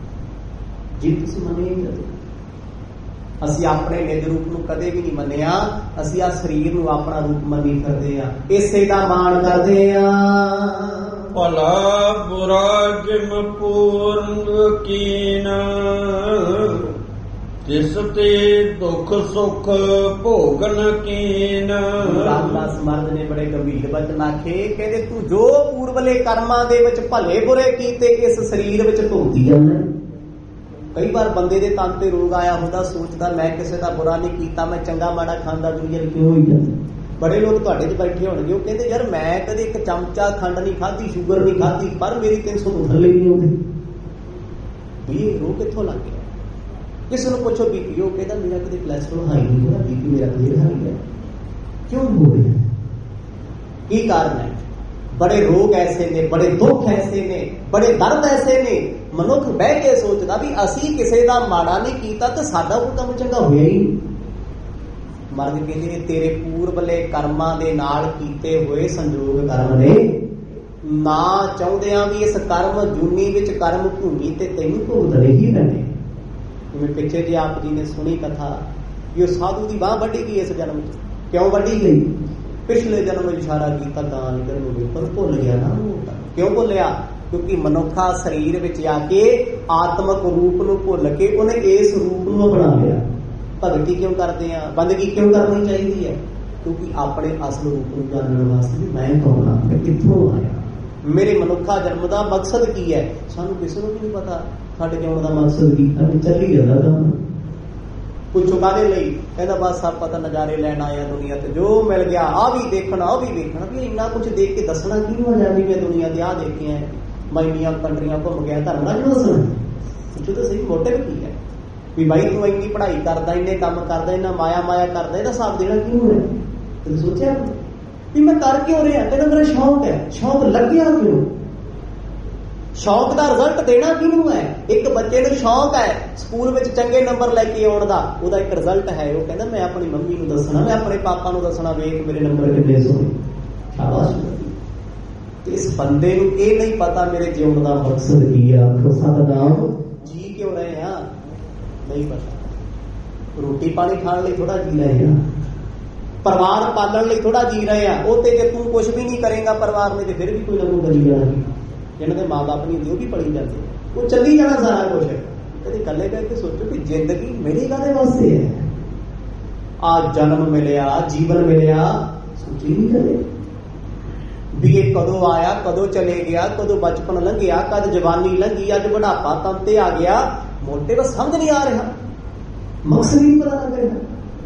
ਜੇ ਤੁਸੀਂ ਮੰਨੇ ਨਹੀਂ, ਅਸੀਂ ਆਪਣੇ ਨਿਜ ਰੂਪ ਨੂੰ ਕਦੇ ਵੀ ਨਹੀਂ ਮੰਨਿਆ। ਅਸੀਂ ਆ ਸਰੀਰ ਨੂੰ ਆਪਣਾ ਰੂਪ ਮੰਨੀ ਕਰਦੇ ਆ, ਇਸੇ ਦਾ ਮਾਣ ਕਰਦੇ ਆ। ਭਲਾ ਬੁਰਾ ਜਿਮ ਪੂਰਨ ਕੀਨ, ਤਿਸ ਤੇ ਦੁੱਖ ਸੁਖ ਭੋਗਨ ਕੀਨ। ਰਾਮਦਾਸ ਮਹਾਰਾਜ ਨੇ ਬੜੇ ਗੰਭੀਰ ਬਚਨ ਆਖੇ, ਕਹਿੰਦੇ ਤੂੰ ਜੋ ਪੂਰਬਲੇ ਕਰਮਾਂ ਦੇ ਵਿੱਚ ਭਲੇ ਬੁਰੇ ਕੀਤੇ ਇਸ ਸਰੀਰ ਵਿੱਚ ਭੁਗਤੀ ਜਾਂਦਾ। ਕਈ ਵਾਰ ਬੰਦੇ ਦੇ ਤਨ ਤੇ ਰੋਗ ਆਇਆ ਹੁੰਦਾ, ਸੋਚਦਾ ਮੈਂ ਕਿਸੇ ਦਾ ਬੁਰਾ ਨਹੀਂ ਕੀਤਾ, ਮੈਂ ਚੰਗਾ ਮਾੜਾ ਖਾਂਦਾ ਦੁਨੀਆ ਨੂੰ ਕਿਉਂ ਹੋਈ ਜਾਂਦਾ। ਬੜੇ ਲੋਕ ਤੁਹਾਡੇ ਚ ਬੈਠੇ ਹੋਣਗੇ, ਉਹ ਕਹਿੰਦੇ ਯਾਰ ਮੈਂ ਕਦੇ ਇੱਕ ਚਮਚਾ ਖੰਡ ਨਹੀਂ ਖਾਧੀ, ਸ਼ੂਗਰ ਨਹੀਂ ਖਾਧੀ, ਪਰ ਮੇਰੀ ਤਿੰਨ ਸੌ ਤੋਂ ਥੱਲੇ ਨਹੀਂ ਆਉਂਦੀ। ਵੀ ਇਹ ਰੋਗ ਕਿੱਥੋਂ ਲੱਗ ਗਿਆ? ਕਿਸੇ ਨੂੰ ਪੁੱਛੋ ਬੀਪੀ, ਉਹ ਕਹਿੰਦਾ ਮੇਰਾ ਕਦੇ ਕੋਲੈਸਟਰੋਲ ਹਾਈ ਨਹੀਂ ਹੋਇਆ, ਬੀਪੀ ਮੇਰਾ ਕਲੀਅਰ ਹਾਈ ਹੈ। ਕਿਉਂ ਹੋ ਰਿਹਾ? ਕੀ ਕਾਰਨ ਹੈ? ਬੜੇ ਰੋਗ ਐਸੇ ਨੇ, ਬੜੇ ਦੁੱਖ ਐਸੇ ਨੇ, ਬੜੇ ਦਰਦ ਐਸੇ ਨੇ, ਮਨੁੱਖ ਬਹਿ ਕੇ ਸੋਚਦਾ ਵੀ ਅਸੀਂ ਕਿਸੇ ਦਾ ਮਾੜਾ ਨਹੀਂ ਕੀਤਾ ਤੇ ਸਾਡਾ ਕੋਈ ਕੰਮ ਚੰਗਾ ਹੋਇਆ ਹੀ ਨਹੀਂ। ਮਰਦ ਕਹਿੰਦੇ ਨੇ ਤੇਰੇ ਪੂਰਬਲੇ ਕਰਮਾਂ ਦੇ ਨਾਲ ਕੀਤੇ ਹੋਏ ਸੰਜੋਗ ਕਰਮ ਨੇ, ਨਾ ਚਾਹੁੰਦਿਆਂ ਵੀ ਇਸ ਕਰਮ ਜੂਨੀ ਵਿੱਚ ਕਰਮ ਭੂਮੀ ਤੇ ਤੈਨੂੰ ਭੁਗਤਣੇ ਹੀ ਪੈਣੇ। ਜਿਵੇਂ ਪਿੱਛੇ ਜੇ ਆਪ ਜੀ ਨੇ ਸੁਣੀ ਕਥਾ ਕਿ ਉਹ ਸਾਧੂ ਦੀ ਬਾਂਹ ਵੱਢੀ ਗਈ ਇਸ ਜਨਮ ਚ। ਕਿਉਂ ਵੱਢੀ ਗਈ? ਪਿਛਲੇ ਜਨਮ ਵਿੱਚ ਇਸ਼ਾਰਾ ਕੀਤਾ ਦਾਨ ਕਰਨ ਨੂੰ, ਪਰ ਭੁੱਲ ਗਿਆ ਨਾ। ਕਿਉਂ ਭੁੱਲਿਆ? ਕਿਉਂਕਿ ਮਨੁੱਖਾ ਸਰੀਰ ਵਿੱਚ ਆ ਕੇ ਆਤਮਕ ਰੂਪ ਨੂੰ ਭੁੱਲ ਕੇ ਉਹਨੇ ਇਸ ਰੂਪ ਨੂੰ ਅਪਣਾ ਲਿਆ। ਭਗਤੀ ਕਿਉਂ ਕਰਦੇ ਆ? ਬੰਦਗੀ ਕਿਉਂ ਕਰਨੀ ਚਾਹੀਦੀ ਹੈ? ਕਿਉਂਕਿ ਆਪਣੇ ਅਸਲ ਰੂਪ ਨੂੰ ਜਾਣਨ ਵਾਸਤੇ ਵੀ ਮੈਂ ਕੌਣ ਹਾਂ, ਮੈਂ ਕਿੱਥੋਂ ਆਇਆ, ਮੇਰੇ ਮਨੁੱਖਾ ਜਨਮ ਦਾ ਮਕਸਦ ਕੀ ਹੈ। ਸਾਨੂੰ ਕਿਸੇ ਨੂੰ ਵੀ ਨਹੀਂ ਪਤਾ ਸਾਡੇ ਜਨਮ ਦਾ ਮਕਸਦ ਕੀ। ਸਾਡੇ ਚੱਲੀ ਜਾਂਦਾ ਕੰਮ ਪੁੱਛੋ ਕਾਹਦੇ ਲਈ? ਕਹਿੰਦਾ ਬਸ ਆਪਾਂ ਤਾਂ ਨਜ਼ਾਰੇ ਲੈਣ ਆਏ ਆ ਦੁਨੀਆ ਤੇ, ਜੋ ਮਿਲ ਗਿਆ ਆਹ ਵੀ ਦੇਖਣਾ ਆਹ ਵੀ ਦੇਖਣਾ। ਵੀ ਇੰਨਾ ਕੁਛ ਦੇਖ ਕੇ ਦੱਸਣਾ ਕਿਹਨੂੰ ਆਜ਼ਾਦੀ ਮੈਂ ਦੁਨੀਆ ਤੇ ਆਹ ਦੇਖਿਆ, ਮੈਂ ਇੰਨੀਆਂ ਕੰਟਰੀਆਂ ਘੁੰਮ ਗਿਆ, ਧਰਮ ਦਾ ਕਿਉਂ ਦੱਸਣਾ? ਪੁੱਛੋ ਤਾਂ ਸਹੀ ਮੋਟਿਵ ਕੀ ਹੈ? ਵੀ ਬਾਈ ਤੂੰ ਇੰਨੀ ਪੜ੍ਹਾਈ ਕਰਦਾ, ਇੰਨੇ ਕੰਮ ਕਰਦਾ, ਇੰਨਾ ਮਾਇਆ ਮਾਇਆ ਕਰਦਾ, ਇਹਦਾ ਹਿਸਾਬ ਦੇਣਾ ਕਿਹਨੂੰ ਹੈ? ਤੈਨੂੰ ਸੋਚਿਆ ਵੀ ਮੈਂ ਕਰ ਕਿਉਂ ਰਿਹਾ? ਤੈਨੂੰ ਮੇਰਾ ਸ਼ੌਂਕ ਹੈ, ਸ਼ੌਂਕ ਲੱਗਿਆ ਕਿਉਂ? ਸ਼ੌਂਕ ਦਾ ਰਿਜ਼ਲਟ ਦੇਣਾ ਕਿਹਨੂੰ ਹੈ? ਇੱਕ ਬੱਚੇ ਨੂੰ ਸ਼ੌਂਕ ਹੈ ਸਕੂਲ ਵਿੱਚ ਚੰਗੇ ਨੰਬਰ ਲੈ ਕੇ ਆਉਣ ਦਾ, ਉਹਦਾ ਇੱਕ ਰਿਜ਼ਲਟ ਹੈ, ਉਹ ਕਹਿੰਦਾ ਮੈਂ ਆਪਣੀ ਮੰਮੀ ਨੂੰ ਦੱਸਣਾ, ਮੈਂ ਆਪਣੇ ਪਾਪਾ ਨੂੰ ਦੱਸਣਾ, ਵੇਖ ਮੇਰੇ ਨੰਬਰ ਕਿੰਨੇ ਸੋਹਣੇ, ਸ਼ਾਬਾਸ਼। ਤੇ ਇਸ ਬੰਦੇ ਨੂੰ ਇਹ ਨਹੀਂ ਪਤਾ ਮੇਰੇ ਜਿਉਣ ਦਾ ਮਕਸਦ ਕੀ ਆ। ਸਤਿਨਾਮ ਜੀ ਕਿਉਂ ਰਹੇ ਆ? ਨਹੀਂ ਪਤਾ। ਰੋਟੀ ਪਾਣੀ ਖਾਣ ਲਈ ਥੋੜਾ ਜੀ ਰਹੇ ਆ, ਪਰਿਵਾਰ ਪਾਲਣ ਲਈ ਥੋੜਾ ਜੀ ਰਹੇ ਆ। ਉਹ ਤੇ ਜੇ ਤੂੰ ਕੁਛ ਵੀ ਨਹੀਂ ਕਰੇਗਾ ਪਰਿਵਾਰ ਨੇ ਤੇ ਫਿਰ ਵੀ ਕੋਈ ਨਾ ਕੋਈ ਕਰੀ ਜਾਣਾ। ਜਿਹਨਾਂ ਦੇ ਮਾਂ ਬਾਪ ਨਹੀਂ ਹੁੰਦੇ ਉਹ ਵੀ ਪੜੀ ਜਾਂਦੇ, ਉਹ ਚੱਲੀ ਜਾਣਾ ਸਾਰਾ ਕੁਛ। ਕਦੇ ਇਕੱਲੇ ਬੈਠ ਕੇ ਸੋਚੋ ਕਿ ਜ਼ਿੰਦਗੀ ਮੇਰੀ ਕਾਹਦੇ ਵਾਸਤੇ ਹੈ? ਆ ਜਨਮ ਮਿਲਿਆ, ਜੀਵਨ ਮਿਲਿਆ, ਸੋਚੀ ਨਹੀਂ ਕਦੇ ਵੀ ਇਹ ਕਦੋਂ ਆਇਆ, ਕਦੋਂ ਚਲੇ ਗਿਆ, ਕਦੋਂ ਬਚਪਨ ਲੰਘਿਆ, ਕਦ ਜਵਾਨੀ ਲੰਘੀ, ਅੱਜ ਬੁਢਾਪਾ ਤਨ ਤੇ ਆ ਗਿਆ। ਮੋਟੇ ਬਸ ਸਮਝ ਨਹੀਂ ਆ ਰਿਹਾ, ਮਕਸਦ ਨਹੀਂ ਪਤਾ ਲੱਗ ਰਿਹਾ।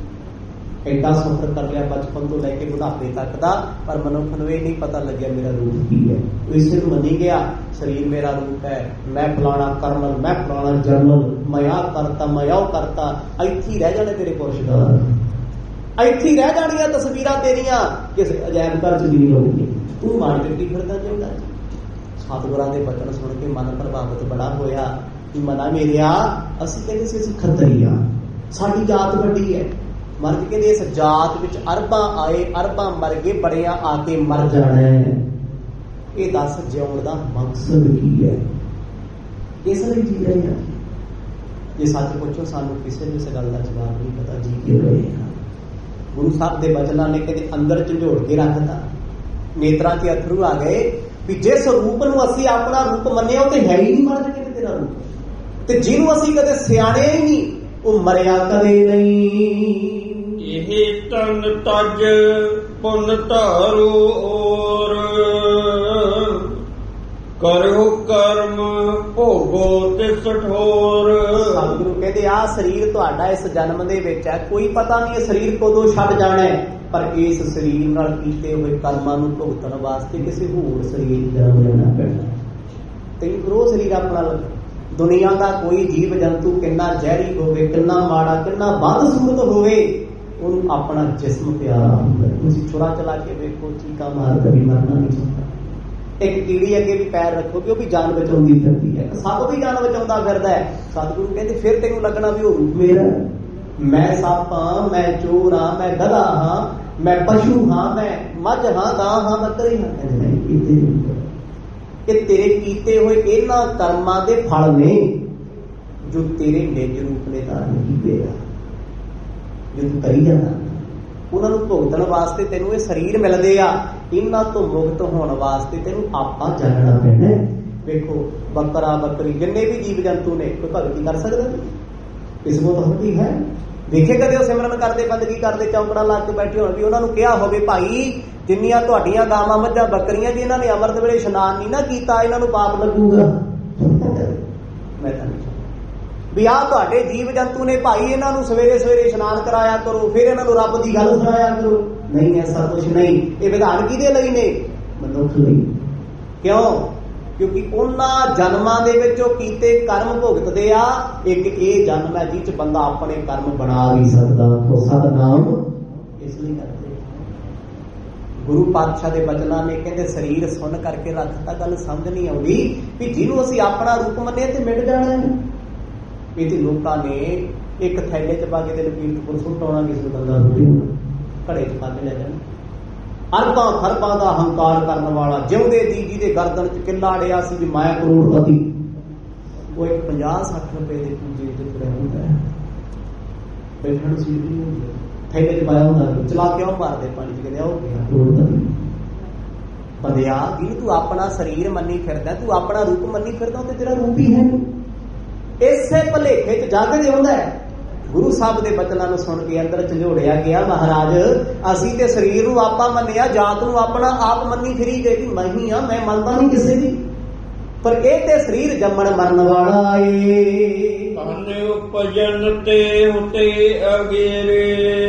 ਐਡਾ ਸਫ਼ਰ ਕਰ ਲਿਆ ਬਚਪਨ ਤੋਂ ਲੈ ਕੇ ਬੁਢਾਪੇ ਤੱਕ ਦਾ, ਪਰ ਮਨੁੱਖ ਨੂੰ ਇਹ ਨਹੀਂ ਪਤਾ ਲੱਗਿਆ ਮੇਰਾ ਰੂਪ ਕੀ ਹੈ। ਉਹ ਇਸੇ ਨੂੰ ਮੰਨੀ ਗਿਆ ਸਰੀਰ ਮੇਰਾ ਰੂਪ ਹੈ, ਮੈਂ ਫਲਾਣਾ ਕਰਮਲ, ਮੈਂ ਫਲਾਣਾ ਜਰਮਲ, ਮੈਂ ਆਹ ਕਰਤਾ, ਮੈਂ ਉਹ ਕਰਤਾ। ਇੱਥੇ ਹੀ ਰਹਿ ਜਾਣੇ ਤੇਰੇ ਪੁਰਸ਼ਕਾਰ, ਇੱਥੇ ਹੀ ਰਹਿ ਜਾਣੀਆਂ ਤਸਵੀਰਾਂ ਤੇਰੀਆਂ, ਕਿਸੇ ਅਜਾਇਬ ਘਰ ਚ ਵੀ ਨਹੀਂ ਹੋਊਗੀ। ਤੂੰ ਮਾਰ ਕੇ ਫਿਰਦਾ ਜਾਊਗਾ। ਸਤਿਗੁਰਾਂ ਦੇ ਬਚਨ ਸੁਣ ਕੇ ਮਨ ਪ੍ਰਭਾਵਿਤ ਬੜਾ ਹੋਇਆ ਕਿ ਮਨਾ ਮੇਰਿਆ, ਅਸੀਂ ਕਹਿੰਦੇ ਸੀ ਅਸੀਂ ਖੱਤਰੀ ਆ, ਸਾਡੀ ਜਾਤ ਵੱਡੀ ਹੈ। ਮਰਦ ਕਹਿੰਦੇ ਇਸ ਜਾਤ ਵਿੱਚ ਅਰਬਾਂ ਆਏ, ਅਰਬਾਂ ਮਰ ਗਏ, ਬੜਿਆਂ ਆ ਕੇ ਮਰ ਜਾਣਾ। ਇਹ ਦੱਸ ਜਿਉਣ ਦਾ ਮਕਸਦ ਕੀ ਹੈ? ਇਸ ਲਈ ਜੀ ਰਹੇ ਹਾਂ। ਜੇ ਸੱਚ ਪੁੱਛੋ ਸਾਨੂੰ ਕਿਸੇ ਨੂੰ ਇਸ ਗੱਲ ਦਾ ਜਵਾਬ ਨਹੀਂ ਪਤਾ ਜੀ ਕਿਉਂ ਰਹੇ ਹਾਂ। ਗੁਰੂ ਸਾਹਿਬ ਦੇ ਬਚਨਾਂ ਨੇ ਕਦੇ ਅੰਦਰ ਝੰਜੋੜ ਕੇ ਰੱਖਤਾ, ਨੇਤਰਾਂ 'ਚ ਅਥਰੂ ਆ ਗਏ ਵੀ ਜਿਸ ਰੂਪ ਨੂੰ ਅਸੀਂ ਆਪਣਾ ਰੂਪ ਮੰਨਿਆ ਉਹ ਤੇ ਹੈ ਹੀ ਨਹੀਂ, ਮਰ ਕੇ ਤੇਰਾ ਰੂਪ। ਤੇ ਜਿਹਨੂੰ ਅਸੀਂ ਕਦੇ ਸਿਆਣਿਆ ਹੀ ਨਹੀਂ ਉਹ ਮਰਿਆ ਕਦੇ ਨਹੀਂ। ਇਹ ਤਨ ਤਜ ਪੁਨ ਧਾਰੋ ਔਰ ਕਰੋ ਕਰਮ ਭੋਗੋ ਤੇ ਸਠੋਰ। ਸਤਿਗੁਰੂ ਕਹਿੰਦੇ ਆ ਸਰੀਰ ਤੁਹਾਡਾ ਇਸ ਜਨਮ ਦੇ ਵਿੱਚ ਹੈ, ਕੋਈ ਪਤਾ ਨਹੀਂ ਇਹ ਸਰੀਰ ਕਦੋਂ ਛੱਡ ਜਾਣਾ ਹੈ, ਪਰ ਇਸ ਸਰੀਰ ਨਾਲ ਕੀਤੇ ਹੋਏ ਕਰਮਾਂ ਨੂੰ ਭੁਗਤਣ ਵਾਸਤੇ ਕਿਸੇ ਹੋਰ ਸਰੀਰ ਜਨਮ ਲੈਣਾ ਪੈਣਾ। ਤੈਨੂੰ ਰੋ ਸਰੀਰ ਆਪਣਾ ਲੱਗ। ਦੁਨੀਆ ਦਾ ਕੋਈ ਜੀਵ ਜੰਤੂ ਕਿੰਨਾ ਜ਼ਹਿਰੀ ਹੋਵੇ, ਕਿੰਨਾ ਮਾੜਾ, ਕਿੰਨਾ ਬਦਸੂਰਤ ਹੋਵੇ, ਉਹਨੂੰ ਆਪਣਾ ਜਿਸਮ ਪਿਆਰਾ ਹੁੰਦਾ। ਤੁਸੀਂ ਛੁਰਾ ਚਲਾ ਕੇ ਵੇਖੋ, ਚੀਕਾ ਮਾਰ ਕਦੀ ਮਰਨਾ ਨਹੀਂ ਚਾਹੁੰਦਾ। ਇੱਕ ਕੀੜੀ ਅੱਗੇ ਵੀ ਪੈਰ ਰੱਖੋਗੇ ਉਹ ਵੀ ਜਾਨ ਬਚਾਉਂਦੀ ਫਿਰਦੀ ਹੈ, ਸੱਪ ਵੀ ਜਾਨ ਬਚਾਉਂਦਾ ਫਿਰਦਾ ਹੈ। ਸਤਿਗੁਰੂ ਕਹਿੰਦੇ ਫਿਰ ਤੈਨੂੰ ਲੱਗਣਾ ਵੀ ਉਹ ਰੂਪ ਮੇਰਾ, ਮੈਂ ਸੱਪ ਹਾਂ, ਮੈਂ ਚੋਰ ਹਾਂ, ਮੈਂ ਗਧਾ ਹਾਂ, ਮੈਂ ਪਸ਼ੂ ਹਾਂ, ਮੈਂ ਮੱਝ ਹਾਂ, ਗਾਂ ਹਾਂ, ਬੱਕਰੀ ਹਾਂ। ਇਹ ਤੇਰੇ ਕੀਤੇ ਹੋਏ ਇਹਨਾਂ ਕਰਮਾਂ ਦੇ ਫਲ ਨੇ ਜੋ ਤੇਰੇ ਨਿਜ ਰੂਪ ਨੇ ਧਾਰਨ ਕੀਤੇ ਆ, ਜੋ ਤੂੰ ਕਰੀ ਜਾਂਦਾ। ਉਹਨਾਂ ਨੂੰ ਭੁਗਤਣ ਵਾਸਤੇ ਤੈਨੂੰ ਇਹ ਸਰੀਰ ਮਿਲਦੇ ਆ, ਇਹਨਾਂ ਤੋਂ ਮੁਕਤ ਹੋਣ ਵਾਸਤੇ ਤੈਨੂੰ ਆਪਾਂ ਜਾਣਨਾ ਪੈਣਾ। ਵੇਖੋ ਬੱਕਰਾ ਬੱਕਰੀ ਜਿੰਨੇ ਵੀ ਜੀਵ ਜੰਤੂ ਨੇ, ਕੋਈ ਭਗਤੀ ਕਰ ਸਕਦਾ? ਇਸ ਕੋਲ ਤਾਂ ਹੁੰਦੀ ਹੈ। ਵੇਖੇ ਕਦੇ ਉਹ ਸਿਮਰਨ ਕਰਦੇ, ਬੰਦਗੀ ਕਰਦੇ, ਚੌਂਕੜਾ ਲਾ ਕੇ ਬੈਠੇ ਹੋਣ ਵੀ ਉਹਨਾਂ ਨੂੰ ਕਿਹਾ ਹੋਵੇ ਭਾਈ ਜਿੰਨੀਆਂ ਤੁਹਾਡੀਆਂ ਗਾਵਾਂ ਮੱਝਾਂ ਬੱਕਰੀਆਂ ਜਿਨ੍ਹਾਂ ਨੇ ਅੰਮ੍ਰਿਤ ਵੇਲੇ ਇਸ਼ਨਾਨ ਨਹੀਂ ਨਾ ਕੀਤਾ ਇਹਨਾਂ ਨੂੰ ਪਾਪ ਲੱਗੂਗਾ? ਮੈਂ ਤਾਂ ਨਹੀਂ ਵੀ ਆਹ ਤੁਹਾਡੇ ਜੀਵ ਜੰਤੂ ਨੇ ਭਾਈ ਇਹਨਾਂ ਨੂੰ ਸਵੇਰੇ ਸਵੇਰੇ ਇਸ਼ਨਾਨ ਕਰਾਇਆ ਕਰੋ, ਫਿਰ ਇਹਨਾਂ ਨੂੰ ਰੱਬ ਦੀ ਗੱਲ ਸੁਣਾਇਆ ਕਰੋ। ਨਹੀਂ, ਐਸਾ ਕੁਛ ਨਹੀਂ। ਇਹ ਵਿਧਾਨ ਕਿਹਦੇ ਲਈ ਨੇ? ਮਨੁੱਖ ਲਈ। ਕਿਉਂ? क्योंकि उन्हां जन्मां दे विच ओ कीते कर्म भुगतदे आ। एक ये जन्म है जिस बंदा अपने कर्म बना नहीं सकता, तो सतनाम इसलिए करते। गुरु पातशाह दे बचनां ने कहते शरीर सुन करके रखता, गल समझ नहीं आउंदी भी जिन्हों असीं अपना रूप मन्निया ते मिट जाना है। ये ते लोकां ने एक थैले च पा के तेन कीर्तपुर सुटाउणा, किसी बंदा घड़े च पा के ले जाना। अरबां खरबां दा हंकार करन वाला जिउंदे जी जी दे गर्दन च किला अड़िया सी भी मैं करोड़पति, वो एक पचास सठ रुपए दे पूजे च तुरिया हुंदा है। बैठण सीट नहीं हुंदी, थैले च पाया हुंदा, चला क्यों मारदे पानी च, कहंदे आओ करोड़पति। बंदिया जिहनूं तू अपना शरीर मन्नी फिरदा, तू अपना रूप मन्नी फिरदा, ते तेरा रूप ही है नहीं। इसे भुलेखे च जग जिउंदा है। गुरु साहब के बचनों को सुन के अंदर झंझोड़िया गया, महाराज असी ते शरीर नूं आपा मन्निया, जात नूं अपना आप मन्नी फिरी गए कि मैं ही हाँ, मैं मनता नहीं किसी की। पर ये ते शरीर जम्मण मरण वाला है। तन उपजन ते उते अगेरे,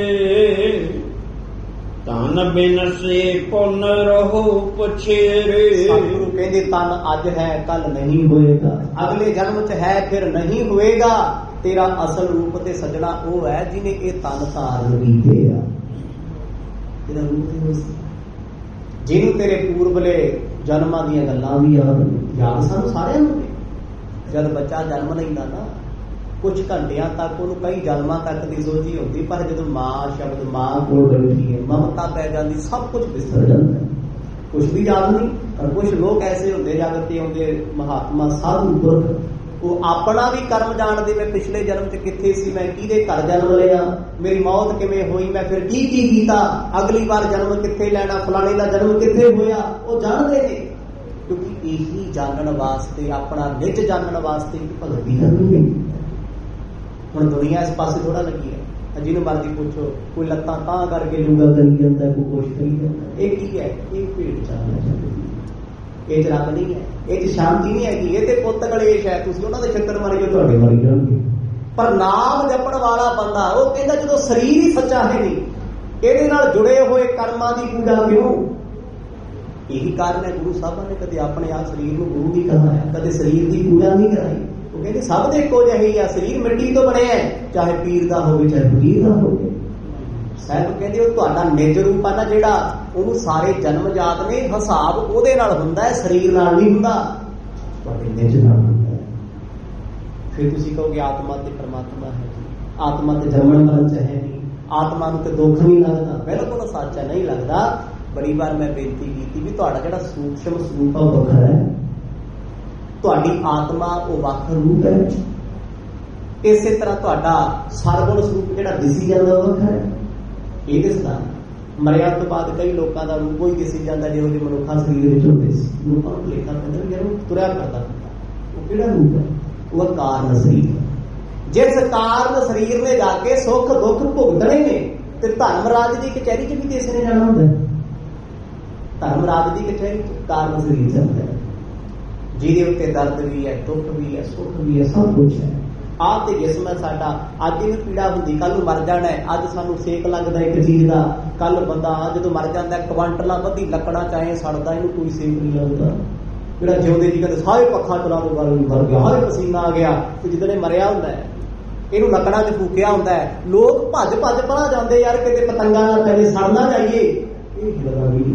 तन बिन से पुन रहो पछेरे। सतगुरु कहते तन अज है कल नहीं होएगा, अगले जन्म च है फिर नहीं होएगा। तेरा असल रूप ते सजना वो है जिन्हें ये तन धारण कीते आ। तेरा रूप जिन्हों तेरे पूर्वले जन्मां दीयां गल्लां भी याद याद सानूं सारिआं नूं। जद बच्चा जन्म लैंदा ना, कुछ घंटिया तक उन्होंने कई जन्मां तक की सोची होती, पर जो मां शब्द मां कोल बैठी है, ममता पै जाती, सब कुछ विसर जाता है, कुछ भी याद नहीं। और कुछ लोग ऐसे होंगे जागते आउंदे महात्मा साधु पुरख, वो अपना भी कर्म जानते, मैं पिछले जन्म च कित्थे सी, मैं किहदे घर जन्म लिया, मेरी मौत किवें होई, मैं फिर की की कीता, अगली बार जन्म कित्थे लैना, फलाने का जन्म कित्थे होया, वो जानते हैं। क्योंकि यही जानने वास्ते, अपना निज जानने वास्ते भगती करनी है। हुण दुनिया इस पासे थोड़ा लगी है, जिन्होंने मर्जी पूछो, कोई लत्तां तां करके लूंगा करी जाता है, कोई कुछ करी जाता है। ये की है? ये भेड़ चालना चाहती, ये रब नहीं है, ये शांति नहीं है, ये ते पुੱਤ कलेश है। तुसीं उन्हां दे छिੱਤਰ मारे जो तुहाडे मारी जाणगे। पर नाम जपण वाला बंदा वो कहता जो शरीर ही सच्चा है नहीं, ਇਹਦੇ ਨਾਲ जुड़े हुए कर्मां की पूजा क्यों? यही कारण है गुरु साहब ने कदे अपने आप शरीर को गुरु नहीं कहा है, कदे शरीर की पूजा नहीं कराई। वो कहते सब दे इक्को जिहे ही आ, शरीर मिट्टी तो बने है, चाहे पीर का हो चाहे फकीर का हो। साहब कहते हो तुहाडा निज रूप है ना जिहड़ा, ਉਹਨੂੰ ਸਾਰੇ ਜਨਮ ਜਾਤ ਨੇ ਹਿਸਾਬ ਉਹਦੇ ਨਾਲ ਹੁੰਦਾ ਹੈ, ਸਰੀਰ ਨਾਲ ਨਹੀਂ ਹੁੰਦਾ, ਤੁਹਾਡੇ ਨਿਜ ਨਾਲ ਹੁੰਦਾ ਹੈ। ਫਿਰ ਤੁਸੀਂ ਕਹੋਗੇ ਆਤਮਾ ਤੇ ਪਰਮਾਤਮਾ ਹੈ ਜੀ, ਆਤਮਾ ਤੇ ਜੰਮਣ ਮਰਨ ਚ ਹੈ ਨਹੀਂ, ਆਤਮਾ ਨੂੰ ਤੇ ਦੁੱਖ ਨਹੀਂ ਲੱਗਦਾ। ਬਿਲਕੁਲ ਸੱਚ ਹੈ, ਨਹੀਂ ਲੱਗਦਾ। ਬੜੀ ਵਾਰ ਮੈਂ ਬੇਨਤੀ ਕੀਤੀ ਵੀ ਤੁਹਾਡਾ ਜਿਹੜਾ ਸੂਖਸ਼ਮ ਸਰੂਪ ਆ ਉਹ ਵੱਖਰਾ ਹੈ, ਤੁਹਾਡੀ ਆਤਮਾ ਉਹ ਵੱਖ ਰੂਪ ਹੈ। ਇਸੇ ਤਰ੍ਹਾਂ ਤੁਹਾਡਾ ਸਰਗੁਣ ਸਰੂਪ ਜਿਹੜਾ ਦਿਸੀ ਜਾਂਦਾ ਉਹ ਵੱਖਰਾ ਹੈ। ਇਹ ਦਿਸਦਾ ਮਰਿਆ ਤੋਂ ਬਾਅਦ ਕਈ ਲੋਕਾਂ ਦਾ ਰੂਪ ਹੀ ਦਿਸੀ ਜਾਂਦਾ ਜਿਹੋ ਜਿਹੇ ਮਨੁੱਖਾਂ ਸਰੀਰ ਵਿੱਚ ਹੁੰਦੇ ਸੀ। ਲੋਕਾਂ ਨੂੰ ਲੇਖਾ ਪੈਂਦਾ ਵੀ ਇਹਨੂੰ ਤੁਰਿਆ ਕਰਦਾ ਉਹ ਕਿਹੜਾ ਰੂਪ ਹੈ? ਉਹ ਕਾਰਨ ਸਰੀਰ। ਜਿਸ ਕਾਰਨ ਸਰੀਰ ਨੇ ਜਾ ਕੇ ਸੁੱਖ ਦੁੱਖ ਭੁਗਤਣੇ ਨੇ, ਤੇ ਧਰਮਰਾਜ ਦੀ ਕਚਹਿਰੀ ਚ ਵੀ ਤੇ ਇਸੇ ਨੇ ਜਾਣਾ ਹੁੰਦਾ। ਧਰਮਰਾਜ ਦੀ ਕਚਹਿਰੀ ਚ ਕਾਰਨ ਸਰੀਰ ਜਾਂਦਾ, ਜਿਹਦੇ ਉੱਤੇ ਦਰਦ ਵੀ ਹੈ, ਦੁੱਖ ਵੀ ਹੈ, ਸੁੱਖ ਵੀ ਹੈ, ਸਭ ਕੁਛ ਹੈ। ਆਹ ਤੇ ਜਿਸਮ ਹੈ ਸਾਡਾ, ਅੱਜ ਇਹਨੂੰ ਪੀੜਾ ਹੁੰਦੀ, ਕੱਲ ਨੂੰ ਮਰ ਜਾਣਾ ਹੈ। ਅੱਜ ਸਾਨੂੰ ਸੇਕ ਲੱਗਦਾ ਇੱਕ ਚੀਜ਼ ਦਾ, ਕੱਲ ਬੰਦਾ ਜਦੋਂ ਮਰ ਜਾਂਦਾ ਕੁਆਂਟਲਾਂ ਵੱਧੀ ਲੱਕੜਾਂ ਚਾਹੇ ਸੜਦਾ, ਇਹਨੂੰ ਕੋਈ ਸੇਕ ਨਹੀਂ ਲੱਗਦਾ। ਜਿਹੜਾ ਜਿਉਂਦੇ ਜੀ ਕਹਿੰਦੇ ਸਾਰੇ ਪੱਖਾ ਚਲਾ ਦੋ, ਗੱਲ ਨਹੀਂ ਮਰ ਗਿਆ, ਹਾਏ ਪਸੀਨਾ ਆ ਗਿਆ, ਤੇ ਜਿੱਦਣੇ ਮਰਿਆ ਹੁੰਦਾ ਹੈ ਇਹਨੂੰ ਲੱਕੜਾਂ 'ਚ ਫੂਕਿਆ ਹੁੰਦਾ ਹੈ। ਲੋਕ ਭੱਜ ਭੱਜ ਪਲਾ ਜਾਂਦੇ, ਯਾਰ ਕਿਤੇ ਪਤੰਗਾਂ ਨਾਲ ਕਦੇ ਸੜ ਨਾ ਜਾਈਏ। ਇਹ ਗੱਲਾਂ ਵੀ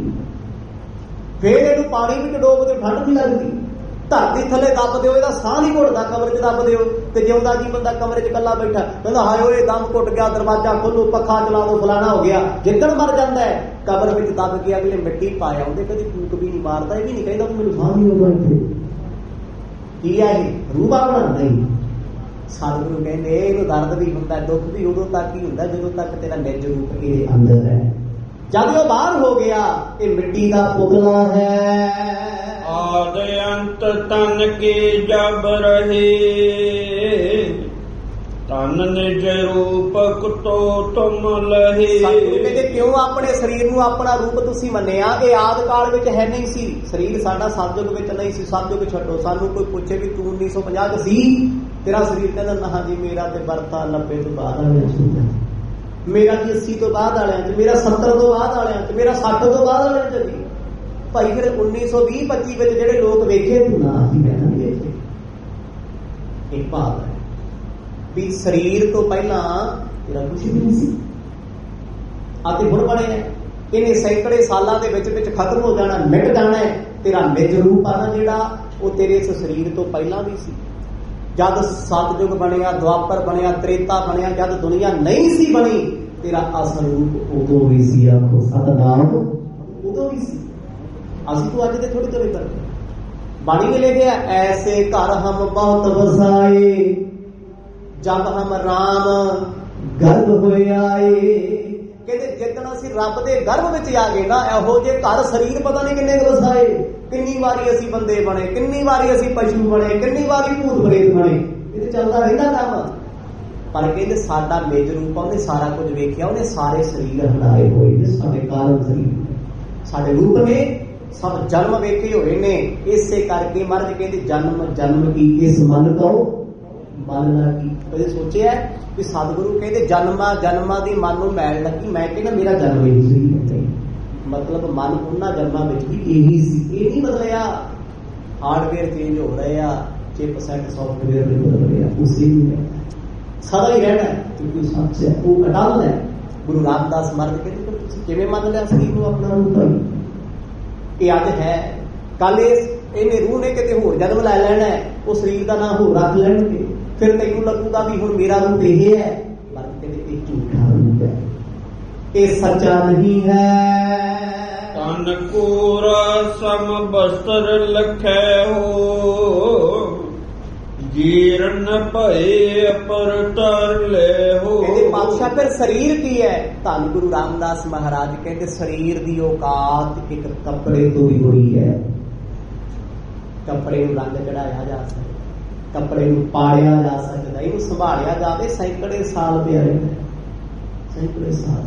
ਫੇਰ ਇਹਨੂੰ ਪਾਣੀ ਵਿੱਚ ਡੋਬ ਕੇ ਠੰਡ ਨਹੀਂ ਲੱਗਦੀ। ਧਰਤੀ ਥੱਲੇ ਦੱਬ ਦਿਓ, ਇਹਦਾ ਸਾਹ ਨਹੀਂ ਘੁੱਟਦਾ, ਕਮਰੇ 'ਚ ਦੱਬ ਦਿਓ, ਤੇ ਜਿਉਂਦਾ ਜੀ ਬੰਦਾ ਕਮਰੇ 'ਚ ਇਕੱਲਾ ਬੈਠਾ ਕਹਿੰਦਾ ਹਾਏ ਓਏ ਦਮ ਘੁੱਟ ਗਿਆ, ਦਰਵਾਜ਼ਾ ਖੋਲੋ, ਪੱਖਾ ਚਲਾ ਦੋ, ਫਲਾਣਾ ਹੋ ਗਿਆ। ਜਿੱਦਣ ਮਰ ਜਾਂਦਾ ਹੈ ਕਬਰ ਵਿੱਚ ਦੱਬ ਕੇ ਅਗਲੇ ਮਿੱਟੀ ਪਾ ਆਉਂਦੇ, ਕਦੇ ਫੂਕ ਵੀ ਨਹੀਂ ਮਾਰਦਾ, ਇਹ ਵੀ ਨਹੀਂ ਕਹਿੰਦਾ ਮੈਨੂੰ ਸਾਹ ਨਹੀਂ ਆਉਂਦਾ। ਇੱਥੇ ਕੀ ਹੈ ਇਹ ਰੂਪ ਆਪਣਾ? ਨਹੀਂ। ਸਤਿਗੁਰੂ ਕਹਿੰਦੇ ਇਹਨੂੰ ਦਰਦ ਵੀ ਹੁੰਦਾ, ਦੁੱਖ ਵੀ ਉਦੋਂ ਤੱਕ ਹੀ ਹੁੰਦਾ ਜਦੋਂ ਤੱਕ ਤੇਰਾ ਨਿਜ ਰੂਪ ਇਹਦੇ ਅੰਦਰ ਹੈ। ਜਦ ਉਹ ਬਾਹਰ ਹੋ ਗਿਆ ਇਹ ਮਿੱਟੀ ਦਾ ਪੁਤਲਾ ਹੈ। ਆਦ ਅੰਤ ਤਨ ਕੇ ਜਬ ਰਹੇ, ਤਨ ਨਿਜ ਰੂਪਕ ਤੋ ਤੁਮ ਲਹੇ। ਕਹਿੰਦੇ ਕਿਉਂ ਆਪਣੇ ਸਰੀਰ ਨੂੰ ਆਪਣਾ ਰੂਪ ਤੁਸੀਂ ਮੰਨਿਆ? ਇਹ ਆਦਿ ਕਾਲ ਵਿੱਚ ਹੈ ਨਹੀਂ ਸੀ, ਸਰੀਰ ਸਾਡਾ ਸਤਿਯੁਗ ਵਿੱਚ ਨਹੀਂ ਸੀ। ਸਤਿਯੁਗ ਛੱਡੋ, ਸਾਨੂੰ ਕੋਈ ਪੁੱਛੇ ਵੀ ਤੂੰ ਉੱਨੀ ਸੌ ਪੰਜਾਹ ਚ ਸੀ ਤੇਰਾ ਸਰੀਰ, ਕਹਿੰਦਾ ਨਾ ਜੀ ਮੇਰਾ ਤੇ ਵਰਤਾ ਨੱਬੇ ਤੋਂ ਬਾਅਦ ਵਾਲਿਆਂ ਚ, ਮੇਰਾ ਜੀ ਅੱਸੀ ਤੋਂ ਬਾਅਦ ਵਾਲਿਆਂ ਚ, ਮੇਰਾ ਸੱਤਰ ਤੋਂ ਬਾਅਦ ਵਾਲਿਆਂ ਚ, ਮੇਰਾ ਸੱਠ ਤੋਂ ਬਾਅਦ ਵਾਲਿਆਂ ਚ ਜੀ। ਭਾਈ ਫਿਰ ਉੱਨੀ ਸੌ ਵੀਹ ਪੱਚੀ ਵਿੱਚ ਜਿਹੜੇ ਲੋਕ ਵੇਖੇ ਤੂੰ ਨਾ ਅਸੀਂ ਮੈਂ ਨਹੀਂ ਵੇਖੇ। ਇੱਕ ਭਾਵ ਹੈ ਵੀ ਸਰੀਰ ਤੋਂ ਪਹਿਲਾਂ ਤੇਰਾ ਕੁਛ ਵੀ ਨਹੀਂ ਸੀ ਅਤੇ ਹੁਣ ਬਣੇ ਨੇ। ਇਹਨੇ ਸੈਂਕੜੇ ਸਾਲਾਂ ਦੇ ਵਿੱਚ ਵਿੱਚ ਖਤਮ ਹੋ ਜਾਣਾ, ਮਿਟ ਜਾਣਾ ਹੈ। ਤੇਰਾ ਨਿਜ ਰੂਪ ਆ ਨਾ ਜਿਹੜਾ, ਉਹ ਤੇਰੇ ਇਸ ਸਰੀਰ ਤੋਂ ਪਹਿਲਾਂ ਵੀ ਸੀ। ਜਦ ਸਤਯੁਗ ਬਣਿਆ, ਦੁਆਪਰ ਬਣਿਆ, ਤ੍ਰੇਤਾ ਬਣਿਆ, ਜਦ ਦੁਨੀਆ ਨਹੀਂ ਸੀ ਬਣੀ, ਤੇਰਾ ਅਸਲ ਰੂਪ ਉਦੋਂ ਵੀ ਸੀ। ਆਖੋ ਸਤਿਨਾਮ, ਉਦੋਂ ਵੀ ਸੀ। ਅਸੀਂ ਤੋਂ ਅੱਜ ਦੇ ਥੋੜੀ ਥੋੜੀ ਕਰਦੇ। ਬਾਣੀ में लिखा ऐसे घर हम बहुत वसाए जब हम राम गर्भ होए आए। ਕਹਿੰਦੇ ਜਿੱਦਣ ਅਸੀਂ ਰੱਬ ਦੇ ਗਰਭ ਵਿੱਚ ਆ ਗਏ ਨਾ, ਇਹੋ ਜਿਹੇ ਘਰ ਸਰੀਰ ਪਤਾ ਨਹੀਂ ਕਿੰਨੇ ਵਸਾਏ। ਕਿੰਨੀ ਵਾਰੀ ਅਸੀਂ ਬੰਦੇ ਬਣੇ, ਕਿੰਨੀ ਵਾਰੀ ਅਸੀਂ ਪਸ਼ੂ ਬਣੇ, ਕਿੰਨੀ ਵਾਰੀ ਭੂਤ ਪ੍ਰੇਤ ਬਣੇ। ਇਹ ਤੇ ਚੱਲਦਾ ਰਹਿੰਦਾ ਕੰਮ। ਪਰ ਕਹਿੰਦੇ ਸਾਡਾ ਨਿਜ ਰੂਪ, ਉਹਨੇ ਸਾਰਾ ਕੁਝ ਵੇਖਿਆ, ਉਹਨੇ ਸਾਰੇ ਸਰੀਰ ਹਟਾਏ ਹੋਏ ਨੇ। ਸਾਡੇ ਕਾਰਨ ਸਰੀਰ, ਸਾਡੇ ਰੂਪ ਨੇ ਸਭ ਜਨਮ ਵੇਖੇ ਹੋਏ ਨੇ। ਇਸੇ ਕਰਕੇ ਮਹਾਰਾਜ ਕਹਿੰਦੇ ਜਨਮ ਜਨਮ ਕੀ ਇਸ ਮਨ ਤੋਂ ਮਨ ਨਾ ਕੀ। ਕਦੇ ਸੋਚਿਆ ਵੀ ਸਤਿਗੁਰੂ ਕਹਿੰਦੇ ਜਨਮਾਂ ਜਨਮਾਂ ਦੀ ਮਨ ਨੂੰ ਮੈਲ ਲੱਗੀ। ਮੈਂ ਕਹਿੰਦਾ ਮੇਰਾ ਜਨਮ ਹੀ ਸੀ। ਮਤਲਬ ਮਨ ਉਹਨਾਂ ਜਨਮਾਂ ਵਿੱਚ ਵੀ ਇਹੀ ਸੀ। ਇਹ ਨਹੀਂ ਬਦਲਿਆ। ਹਾਰਡਵੇਅਰ ਚੇਂਜ ਹੋ ਰਹੇ ਆ, ਚਿਪ ਸੈਟ ਸੌਫਟਵੇਅਰ ਵੀ ਬਦਲ ਰਿਹਾ, ਉਸੇ ਹੀ ਹੈ, ਸਦਾ ਹੀ ਰਹਿਣਾ। ਕਿਉਂਕਿ ਸੱਚ ਹੈ, ਉਹ ਅਟਲ ਹੈ। ਗੁਰੂ ਰਾਮਦਾਸ ਮਹਾਰਾਜ ਕਹਿੰਦੇ ਤੁਸੀਂ ਕਿਵੇਂ ਮੰਨ ਲਿਆ ਸਰੀਰ ਨੂੰ ਆਪਣਾ ਰੂਪ? ਇਹ ਅੱਜ ਹੈ, ਕੱਲ ਇਸ ਇਹਨੇ ਰੂਹ ਨੇ ਕਿਤੇ ਹੋਰ ਜਨਮ ਲੈ ਲੈਣਾ ਹੈ, ਉਹ ਸਰੀਰ ਦਾ ਨਾਂ ਹੋਰ ਰੱਖ ਲੈਣਗੇ। ਫਿਰ ਤੈਨੂੰ ਲੱਗੂਗਾ ਵੀ ਹੁਣ ਮੇਰਾ ਰੂਪ ਇਹ ਹੈ। ਪਰ ਕਹਿੰਦੇ ਇਹ ਝੂਠਾ ਰੂਪ ਹੈ, ਇਹ ਸੱਚਾ ਨਹੀਂ ਹੈ। ਤਨ ਕੋਰਾ ਸਮ ਬਸਤਰ ਲਖੈ ਹੋ, ਜੀਰਨ ਭਏ ਅਪਰ ਤਰ ਲੈ ਹੋ। ਕਹਿੰਦੇ ਪਾਤਸ਼ਾਹ ਫਿਰ ਸਰੀਰ ਕੀ ਹੈ? ਧੰਨ ਗੁਰੂ ਰਾਮਦਾਸ ਮਹਾਰਾਜ ਕਹਿੰਦੇ ਸਰੀਰ ਦੀ ਔਕਾਤ ਇੱਕ ਕੱਪੜੇ ਤੋਂ ਹੀ ਹੋਈ ਹੈ। ਕੱਪੜੇ ਨੂੰ ਰੰਗ ਚੜਾਇਆ ਜਾ ਸਕਦਾ, ਕੱਪੜੇ ਨੂੰ ਪਾੜਿਆ ਜਾ ਸਕਦਾ, ਇਹਨੂੰ ਸੰਭਾਲਿਆ ਜਾਵੇ ਸੈਂਕੜੇ ਸਾਲ ਪਿਆ ਰਹਿੰਦਾ। ਸੈਂਕੜੇ ਸਾਲ,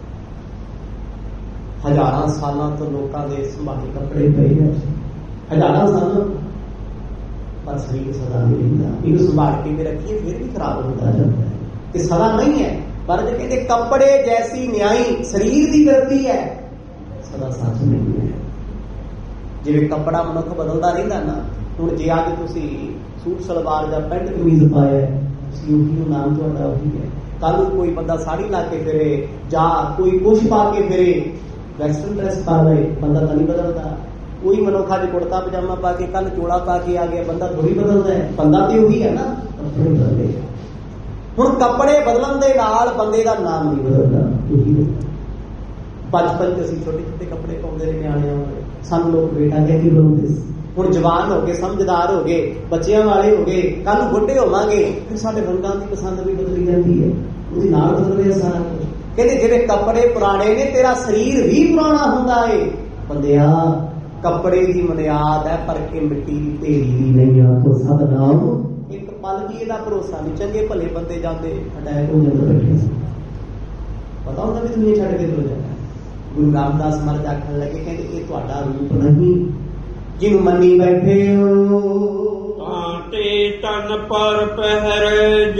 ਹਜ਼ਾਰਾਂ ਸਾਲਾਂ ਤੋਂ ਲੋਕਾਂ ਦੇ ਸੰਭਾਲੇ ਕੱਪੜੇ ਪਏ ਨੇ, ਹਜ਼ਾਰਾਂ ਸਾਲਾਂ। ਪਰ ਸਰੀਰ ਸਦਾ ਨਹੀਂ ਰਹਿੰਦਾ। ਇਹਨੂੰ ਸੰਭਾਲ ਕੇ ਵੀ ਰੱਖੀਏ ਫਿਰ ਵੀ ਖਰਾਬ ਹੁੰਦਾ ਜਾਂਦਾ ਹੈ। ਇਹ ਸਦਾ ਨਹੀਂ ਹੈ। ਪਰ ਜੇ ਕਹਿੰਦੇ ਕੱਪੜੇ ਜੈਸੀ ਨਿਆਈ ਸਰੀਰ ਦੀ ਗਲਤੀ ਹੈ, ਸਦਾ ਸੱਚ ਨਹੀਂ ਹੈ। ਜਿਵੇਂ ਕੱਪੜਾ ਮਨੁੱਖ ਬਦਲਦਾ ਰਹਿੰਦਾ ਨਾ, ਹੁਣ ਜੇ ਅੱਜ ਤੁਸੀਂ ਸੂਟ ਸਲਵਾਰ ਜਾਂ ਪੈਂਟ ਕਮੀਜ਼ ਪਾਇਆ, ਤੁਸੀਂ ਉਹੀ ਨਾਮ ਤੁਹਾਡਾ ਉਹੀ ਹੈ। ਕੱਲ ਨੂੰ ਕੋਈ ਬੰਦਾ ਸਾੜੀ ਲਾ ਕੇ ਫਿਰੇ ਜਾਂ ਕੋਈ ਕੁਛ ਪਾ ਕੇ ਫਿਰੇ, ਵੈਸਟਰਨ ਡਰੈਸ ਪਾ ਲਏ, ਬੰਦਾ ਤਾਂ ਨਹੀਂ ਬਦਲਦਾ। ਕੋਈ ਮਨੁੱਖ ਅੱਜ ਕੁੜਤਾ ਪਜਾਮਾ ਪਾ ਕੇ ਕੱਲ ਚੋਲਾ ਪਾ ਕੇ ਆ ਗਿਆ, ਬੰਦਾ ਥੋੜੀ ਬਦਲਦਾ ਹੈ। ਬੰਦਾ ਤੇ ਉਹੀ ਹੈ ਨਾ, ਕੱਪੜੇ ਬਦਲੇ। ਹੁਣ ਕੱਪੜੇ ਬਦਲਣ ਦੇ ਨਾਲ ਬੰਦੇ ਦਾ ਨਾਮ ਨਹੀਂ ਬਦਲਦਾ, ਉਹੀ। ਬਚਪਨ ਚ ਅਸੀਂ ਛੋਟੇ ਛੋਟੇ ਕੱਪੜੇ ਪਾਉਂਦੇ ਰਹੇ ਨਿਆਣਿਆਂ ਵਾਲੇ, ਸਾਨੂੰ ਲੋਕ ਬੇਟਾ ਕਹਿ ਕੇ ਬੁਲਾਉਂਦੇ ਸੀ। ਹੁਣ ਜਵਾਨ ਹੋ ਗਏ, ਸਮਝਦਾਰ ਹੋ ਗਏ, ਬੱਚਿਆਂ ਵਾਲੇ ਹੋ ਗਏ, ਕੱਲ ਨੂੰ ਬੁੱਢੇ ਹੋਵਾਂਗੇ, ਫਿਰ ਸਾਡੇ ਰੰਗਾਂ ਦੀ ਪਸੰਦ ਵੀ ਬਦਲੀ ਜਾਂਦੀ ਹੈ, ਉਹਦੇ ਨਾਲ ਬਦਲ ਰਿਹਾ ਸਾਰਾ ਕੁਝ। ਕਹਿੰਦੇ ਜਿਹੜੇ ਕੱਪੜੇ ਪੁਰਾਣੇ ਨੇ, ਤੇਰਾ ਸਰੀਰ ਵੀ ਪੁਰਾਣਾ ਹੁੰਦਾ ਏ। ਬੰਦਿਆ ਕੱਪੜੇ ਦੀ ਬੁਨਿਆਦ ਹੈ, ਪਰ ਕਿ ਮਿੱਟੀ ਦੀ ਢੇਰੀ ਦੀ ਨਹੀਂ। ਆਖੋ ਸਤਿਨਾਮ। ਇੱਕ ਪਲ ਵੀ ਇਹਦਾ ਭਰੋਸਾ ਨਹੀਂ। ਚੰਗੇ ਭਲੇ ਬੰਦੇ ਜਾਂਦੇ ਅਟੈਕ ਹੋ ਜਾਂਦਾ, ਬੈਠੇ ਪਤਾ ਹੁੰਦਾ ਵੀ ਦੁਨੀਆ ਛੱਡ ਕੇ ਤੁਰ ਜਾਣਾ। ਗੁਰੂ ਰਾਮਦਾਸ ਮਹਾਰਾਜ ਆਖਣ ਲੱਗੇ, ਕਹਿੰਦੇ ਇਹ ਤੁਹਾਡਾ ਰੂਪ ਨਹੀਂ ਜਿਹਨੂੰ ਮੰਨੀ ਬੈਠੇ ਹੋ। ਕਾਂਟੇ ਤਨ ਪਰ ਪਹਿਰੇ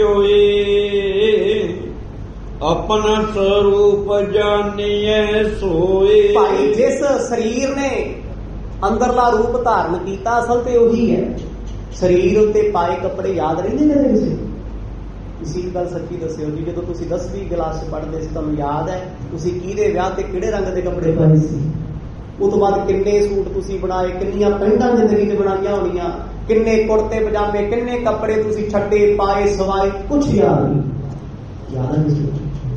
ਜੋਏ, ਆਪਣਾ ਸਰੂਪ ਜਾਣੀਏ ਸੋਏ। ਭਾਈ ਜਿਸ ਸਰੀਰ ਨੇ ਅੰਦਰਲਾ ਰੂਪ ਧਾਰਨ ਕੀਤਾ, ਅਸਲ ਤੇ ਉਹੀ ਹੈ। ਸਰੀਰ ਉੱਤੇ ਪਾਏ ਕੱਪੜੇ ਯਾਦ ਰਹਿੰਦੇ ਨੇ ਕਿਸੇ? ਤੁਸੀਂ ਇੱਕ ਗੱਲ ਸੱਚੀ ਦੱਸਿਓ ਜੀ, ਜਦੋਂ ਤੁਸੀਂ ਦਸਵੀਂ ਕਲਾਸ ਚ ਪੜ੍ਹਦੇ ਸੀ, ਤੁਹਾਨੂੰ ਯਾਦ ਹੈ ਤੁਸੀਂ ਕਿਹਦੇ ਵਿਆਹ ਤੇ ਕਿਹੜੇ ਰੰਗ ਦੇ ਕੱਪੜੇ ਪਾਏ ਸੀ? ਉਹ ਤੋਂ ਬਾਅਦ ਕਿੰਨੇ ਸੂਟ ਤੁਸੀਂ ਬਣਾਏ, ਕਿੰਨੀਆਂ ਪੈਂਟਾਂ ਜ਼ਿੰਦਗੀ ਚ ਬਣਾਈਆਂ ਹੋਣੀਆਂ, ਕਿੰਨੇ ਕੁੜਤੇ ਪਜਾਮੇ, ਕਿੰਨੇ ਕੱਪੜੇ ਤੁਸੀਂ ਛੱਡੇ, ਪਾਏ, ਸਵਾਏ, ਕੁਛ ਯਾਦ ਨਹੀਂ। ਯਾਦ ਹੈ ਕਿਸੇ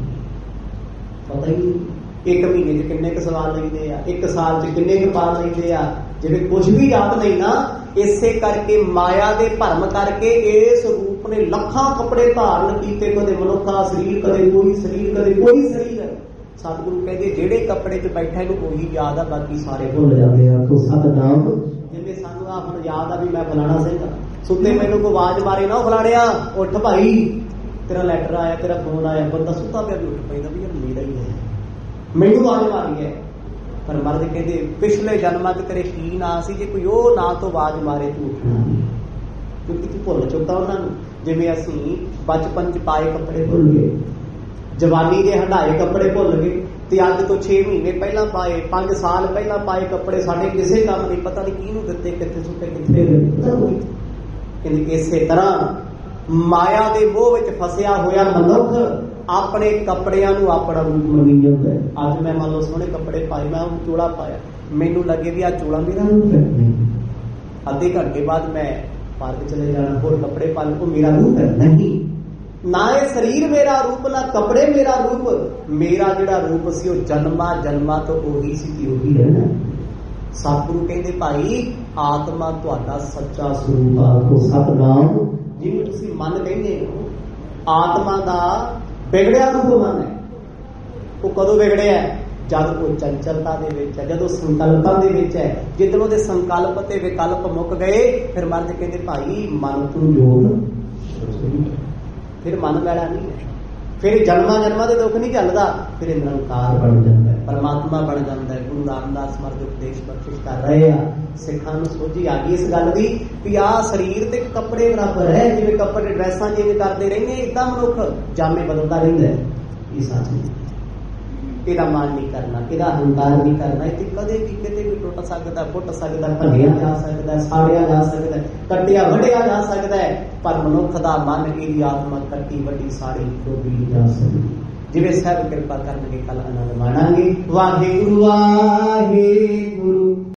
ਪਤਾ ਹੀ ਨਹੀਂ। ਇੱਕ ਮਹੀਨੇ ਚ ਕਿੰਨੇ ਕੁ ਸਵਾਲ ਲੈਂਦੇ ਆ, ਇੱਕ ਸਾਲ ਚ ਕਿੰਨੇ ਕੁ ਪਾ ਲੈਂਦੇ ਆ, ਜਿਵੇਂ ਕੁਛ ਵੀ ਯਾਦ ਨਹੀਂ ਨਾ। ਇਸੇ ਕਰਕੇ ਮਾਇਆ ਦੇ ਭਰਮ ਕਰਕੇ ਇਸ ਰੂਪ ਨੇ ਲੱਖਾਂ ਕੱਪੜੇ ਧਾਰਨ ਕੀਤੇ, ਕਦੇ ਮਨੁੱਖਾ ਸਰੀਰ, ਕਦੇ ਕੋਈ ਸਰੀਰ, ਕਦੇ ਕੋਈ ਸਰੀਰ। ਸਤਿਗੁਰੂ ਕਹਿੰਦੇ ਜਿਹੜੇ ਕੱਪੜੇ ਚ ਬੈਠਾ ਇਹਨੂੰ ਉਹੀ ਯਾਦ ਆ, ਬਾਕੀ ਸਾਰੇ ਭੁੱਲ ਜਾਂਦੇ ਆ। ਤੋ ਸਤਿਨਾਮ। ਜਿਵੇਂ ਸਾਨੂੰ ਆ ਹੁਣ ਯਾਦ ਆ ਵੀ ਮੈਂ ਫਲਾਣਾ ਸਿੰਘ, ਸੁੱਤੇ ਮੈਨੂੰ ਕੋਈ ਆਵਾਜ਼ ਮਾਰੇ ਨਾ, ਉਹ ਫਲਾਣਿਆ ਉੱਠ ਭਾਈ, ਤੇਰਾ ਲੈਟਰ ਆਇਆ, ਤੇਰਾ ਫੋਨ ਆਇਆ। ਬੰਦਾ ਸੁੱਤਾ ਪਿਆ ਵੀ ਉੱਠ ਪੈਂਦਾ ਵੀ ਯਾਰ ਮੇਰਾ ਹੀ ਹੈ, ਮੈਨੂੰ ਆਵਾਜ਼ ਮਾਰੀ ਹੈ। ਪਰ ਮਰਦ ਕਹਿੰਦੇ ਪਿਛਲੇ ਜਨਮਾਂ ਚ ਤੇਰੇ ਕੀ ਨਾਂ ਸੀ, ਜੇ ਕੋਈ ਉਹ ਨਾਂ ਤੋਂ ਆਵਾਜ਼ ਮਾਰੇ ਤੂੰ ਉੱਠਣਾ ਨਹੀਂ, ਕਿਉਂਕਿ ਤੂੰ ਭੁੱਲ ਚੁੱਕਾ ਉਹਨਾਂ ਨੂੰ। ਜਿਵੇਂ ਅਸੀਂ ਬਚਪਨ ਚ ਪਾਏ ਕੱਪੜੇ ਭੁੱਲ ਗਏ, ਜਵਾਨੀ ਦੇ ਹੰਢਾਏ ਕੱਪੜੇ ਭੁੱਲ ਗਏ, ਤੇ ਅੱਜ ਤੋਂ ਛੇ ਮਹੀਨੇ ਪਹਿਲਾਂ ਪਾਏ, ਪੰਜ ਸਾਲ ਪਹਿਲਾਂ ਪਾਏ ਕੱਪੜੇ ਸਾਡੇ ਕਿਸੇ ਕੰਮ ਨਹੀਂ, ਪਤਾ ਨਹੀਂ ਕਿਹਨੂੰ ਦਿੱਤੇ, ਕਿੱਥੇ ਸੁੱਟੇ, ਕਿੱਥੇ ਗਏ। ਕਹਿੰਦੇ ਇਸੇ ਤਰ੍ਹਾਂ ਮਾਇਆ ਦੇ ਮੋਹ ਵਿੱਚ ਫਸਿਆ ਹੋਇਆ ਮਨੁੱਖ ਆਪਣੇ ਕੱਪੜਿਆਂ ਨੂੰ ਆਪਣਾ ਰੂਪ ਮੰਨੀ ਜਾਂਦਾ ਹੈ। ਅੱਜ ਮੈਂ ਮੰਨ ਲਓ ਸੋਹਣੇ ਕੱਪੜੇ ਪਾਏ, ਮੈਂ ਉਹ ਚੋਲਾ ਪਾਇਆ, ਮੈਨੂੰ ਲੱਗੇ ਵੀ ਆ ਚੋਲਾ ਮੇਰਾ ਰੂਪ ਹੈ, ਅੱਧੇ ਘੰਟੇ ਬਾਅਦ ਮੈਂ ਪਾਰਕ ਚਲੇ ਜਾਣਾ, ਹੋਰ ਕੱਪੜੇ ਪਾ ਲਓ, ਉਹ ਮੇਰਾ ਰੂਪ ਹੈ ਨਹੀਂ। ਨਾ ਇਹ ਸਰੀਰ ਮੇਰਾ ਰੂਪ, ਨਾ ਕੱਪੜੇ ਮੇਰਾ ਰੂਪ। ਮੇਰਾ ਜਿਹੜਾ ਰੂਪ ਸੀ ਉਹ ਜਨਮਾਂ ਜਨਮਾਂ ਤੋਂ ਉਹੀ ਸੀ ਕਿ ਉਹੀ ਰਹਿਣਾ। ਸਤਿਗੁਰੂ ਕਹਿੰਦੇ ਭਾਈ ਆਤਮਾ ਤੁਹਾਡਾ ਸੱਚਾ ਸਰੂਪ ਆਖੋ ਸਤਿਨਾਮ। ਜਿਵੇਂ ਤੁਸੀਂ ਮਨ ਕਹਿੰਦੇ ਹੋ ਆਤਮਾ ਦਾ ਵਿਗੜਿਆ ਰੂਪ ਮਨ ਹੈ, ਉਹ ਕਦੋਂ ਵਿਗੜਿਆ? ਜਦ ਉਹ ਚੰਚਲਤਾ ਦੇ ਵਿੱਚ ਹੈ, ਜਦੋਂ ਸੰਕਲਪਾਂ ਦੇ ਵਿੱਚ ਹੈ। ਜਦੋਂ ਉਹਦੇ ਸੰਕਲਪ ਤੇ ਵਿਕਲਪ ਮੁੱਕ ਗਏ ਫਿਰ ਮਰਦ ਕਹਿੰਦੇ ਭਾਈ ਮਨ ਤੂੰ ਜੋੜ, ਫਿਰ ਮਨ ਮੈਲਾ ਨਹੀਂ ਹੈ, ਫਿਰ ਜਨਮਾਂ ਜਨਮਾਂ ਦੇ ਦੁੱਖ ਨਹੀਂ ਝੱਲਦਾ, ਫਿਰ ਇਹ ਨਿਰੰਕਾਰ ਬਣ ਜਾਂਦਾ ਹੈ, ਪਰਮਾਤਮਾ ਬਣ ਜਾਂਦਾ ਹੈ। ਗੁਰੂ ਰਾਮਦਾਸ ਮਹਾਰਾਜ ਉਪਦੇਸ਼ ਬਖਸ਼ਿਸ਼ ਕਰ ਰਹੇ ਆ, ਸਿੱਖਾਂ ਨੂੰ ਸੋਝੀ ਆ ਗਈ ਇਸ ਗੱਲ ਦੀ ਵੀ ਆਹ ਸਰੀਰ ਤੇ ਕੱਪੜੇ ਬਰਾਬਰ ਹੈ। ਜਿਵੇਂ ਕੱਪੜੇ ਡਰੈਸਾਂ ਜਿਵੇਂ ਕਰਦੇ ਰਹਿੰਦੇ ਏਦਾਂ ਮਨੁੱਖ ਜਾਮੇ ਬਦਲਦਾ ਰਹਿੰਦਾ ਹੈ। ਇਹ ਸੱਚ ਨਹੀਂ, ਇਹਦਾ ਮਾਨ ਨਹੀਂ ਕਰਨਾ, ਇਹਦਾ ਹੰਕਾਰ ਨਹੀਂ ਕਰਨਾ। ਇਹ ਕਦੇ ਵੀ ਕਿਤੇ ਵੀ ਟੁੱਟ ਸਕਦਾ, ਫੁੱਟ ਸਕਦਾ, ਭੰਨਿਆ ਜਾ ਸਕਦਾ, ਸਾੜਿਆ ਜਾ ਸਕਦਾ, ਕੱਟਿਆ ਵੱਢਿਆ ਜਾ ਸਕਦਾ ਹੈ, ਪਰ ਮਨੁੱਖ ਦਾ ਮਨ, ਇਹਦੀ ਆਤਮਾ ਕੱਟੀ ਵੱਡੀ ਸਾੜੀ ਡੋਬੀ ਨਹੀਂ ਜਾ ਸਕਦੀ। ਜਿਵੇਂ ਸਾਹਿਬ ਕਿਰਪਾ ਕਰਨਗੇ ਕੱਲ ਆਨੰਦ ਮਾਣਾਂਗੇ। ਵਾਹਿਗੁਰੂ ਵਾਹਿਗੁਰੂ।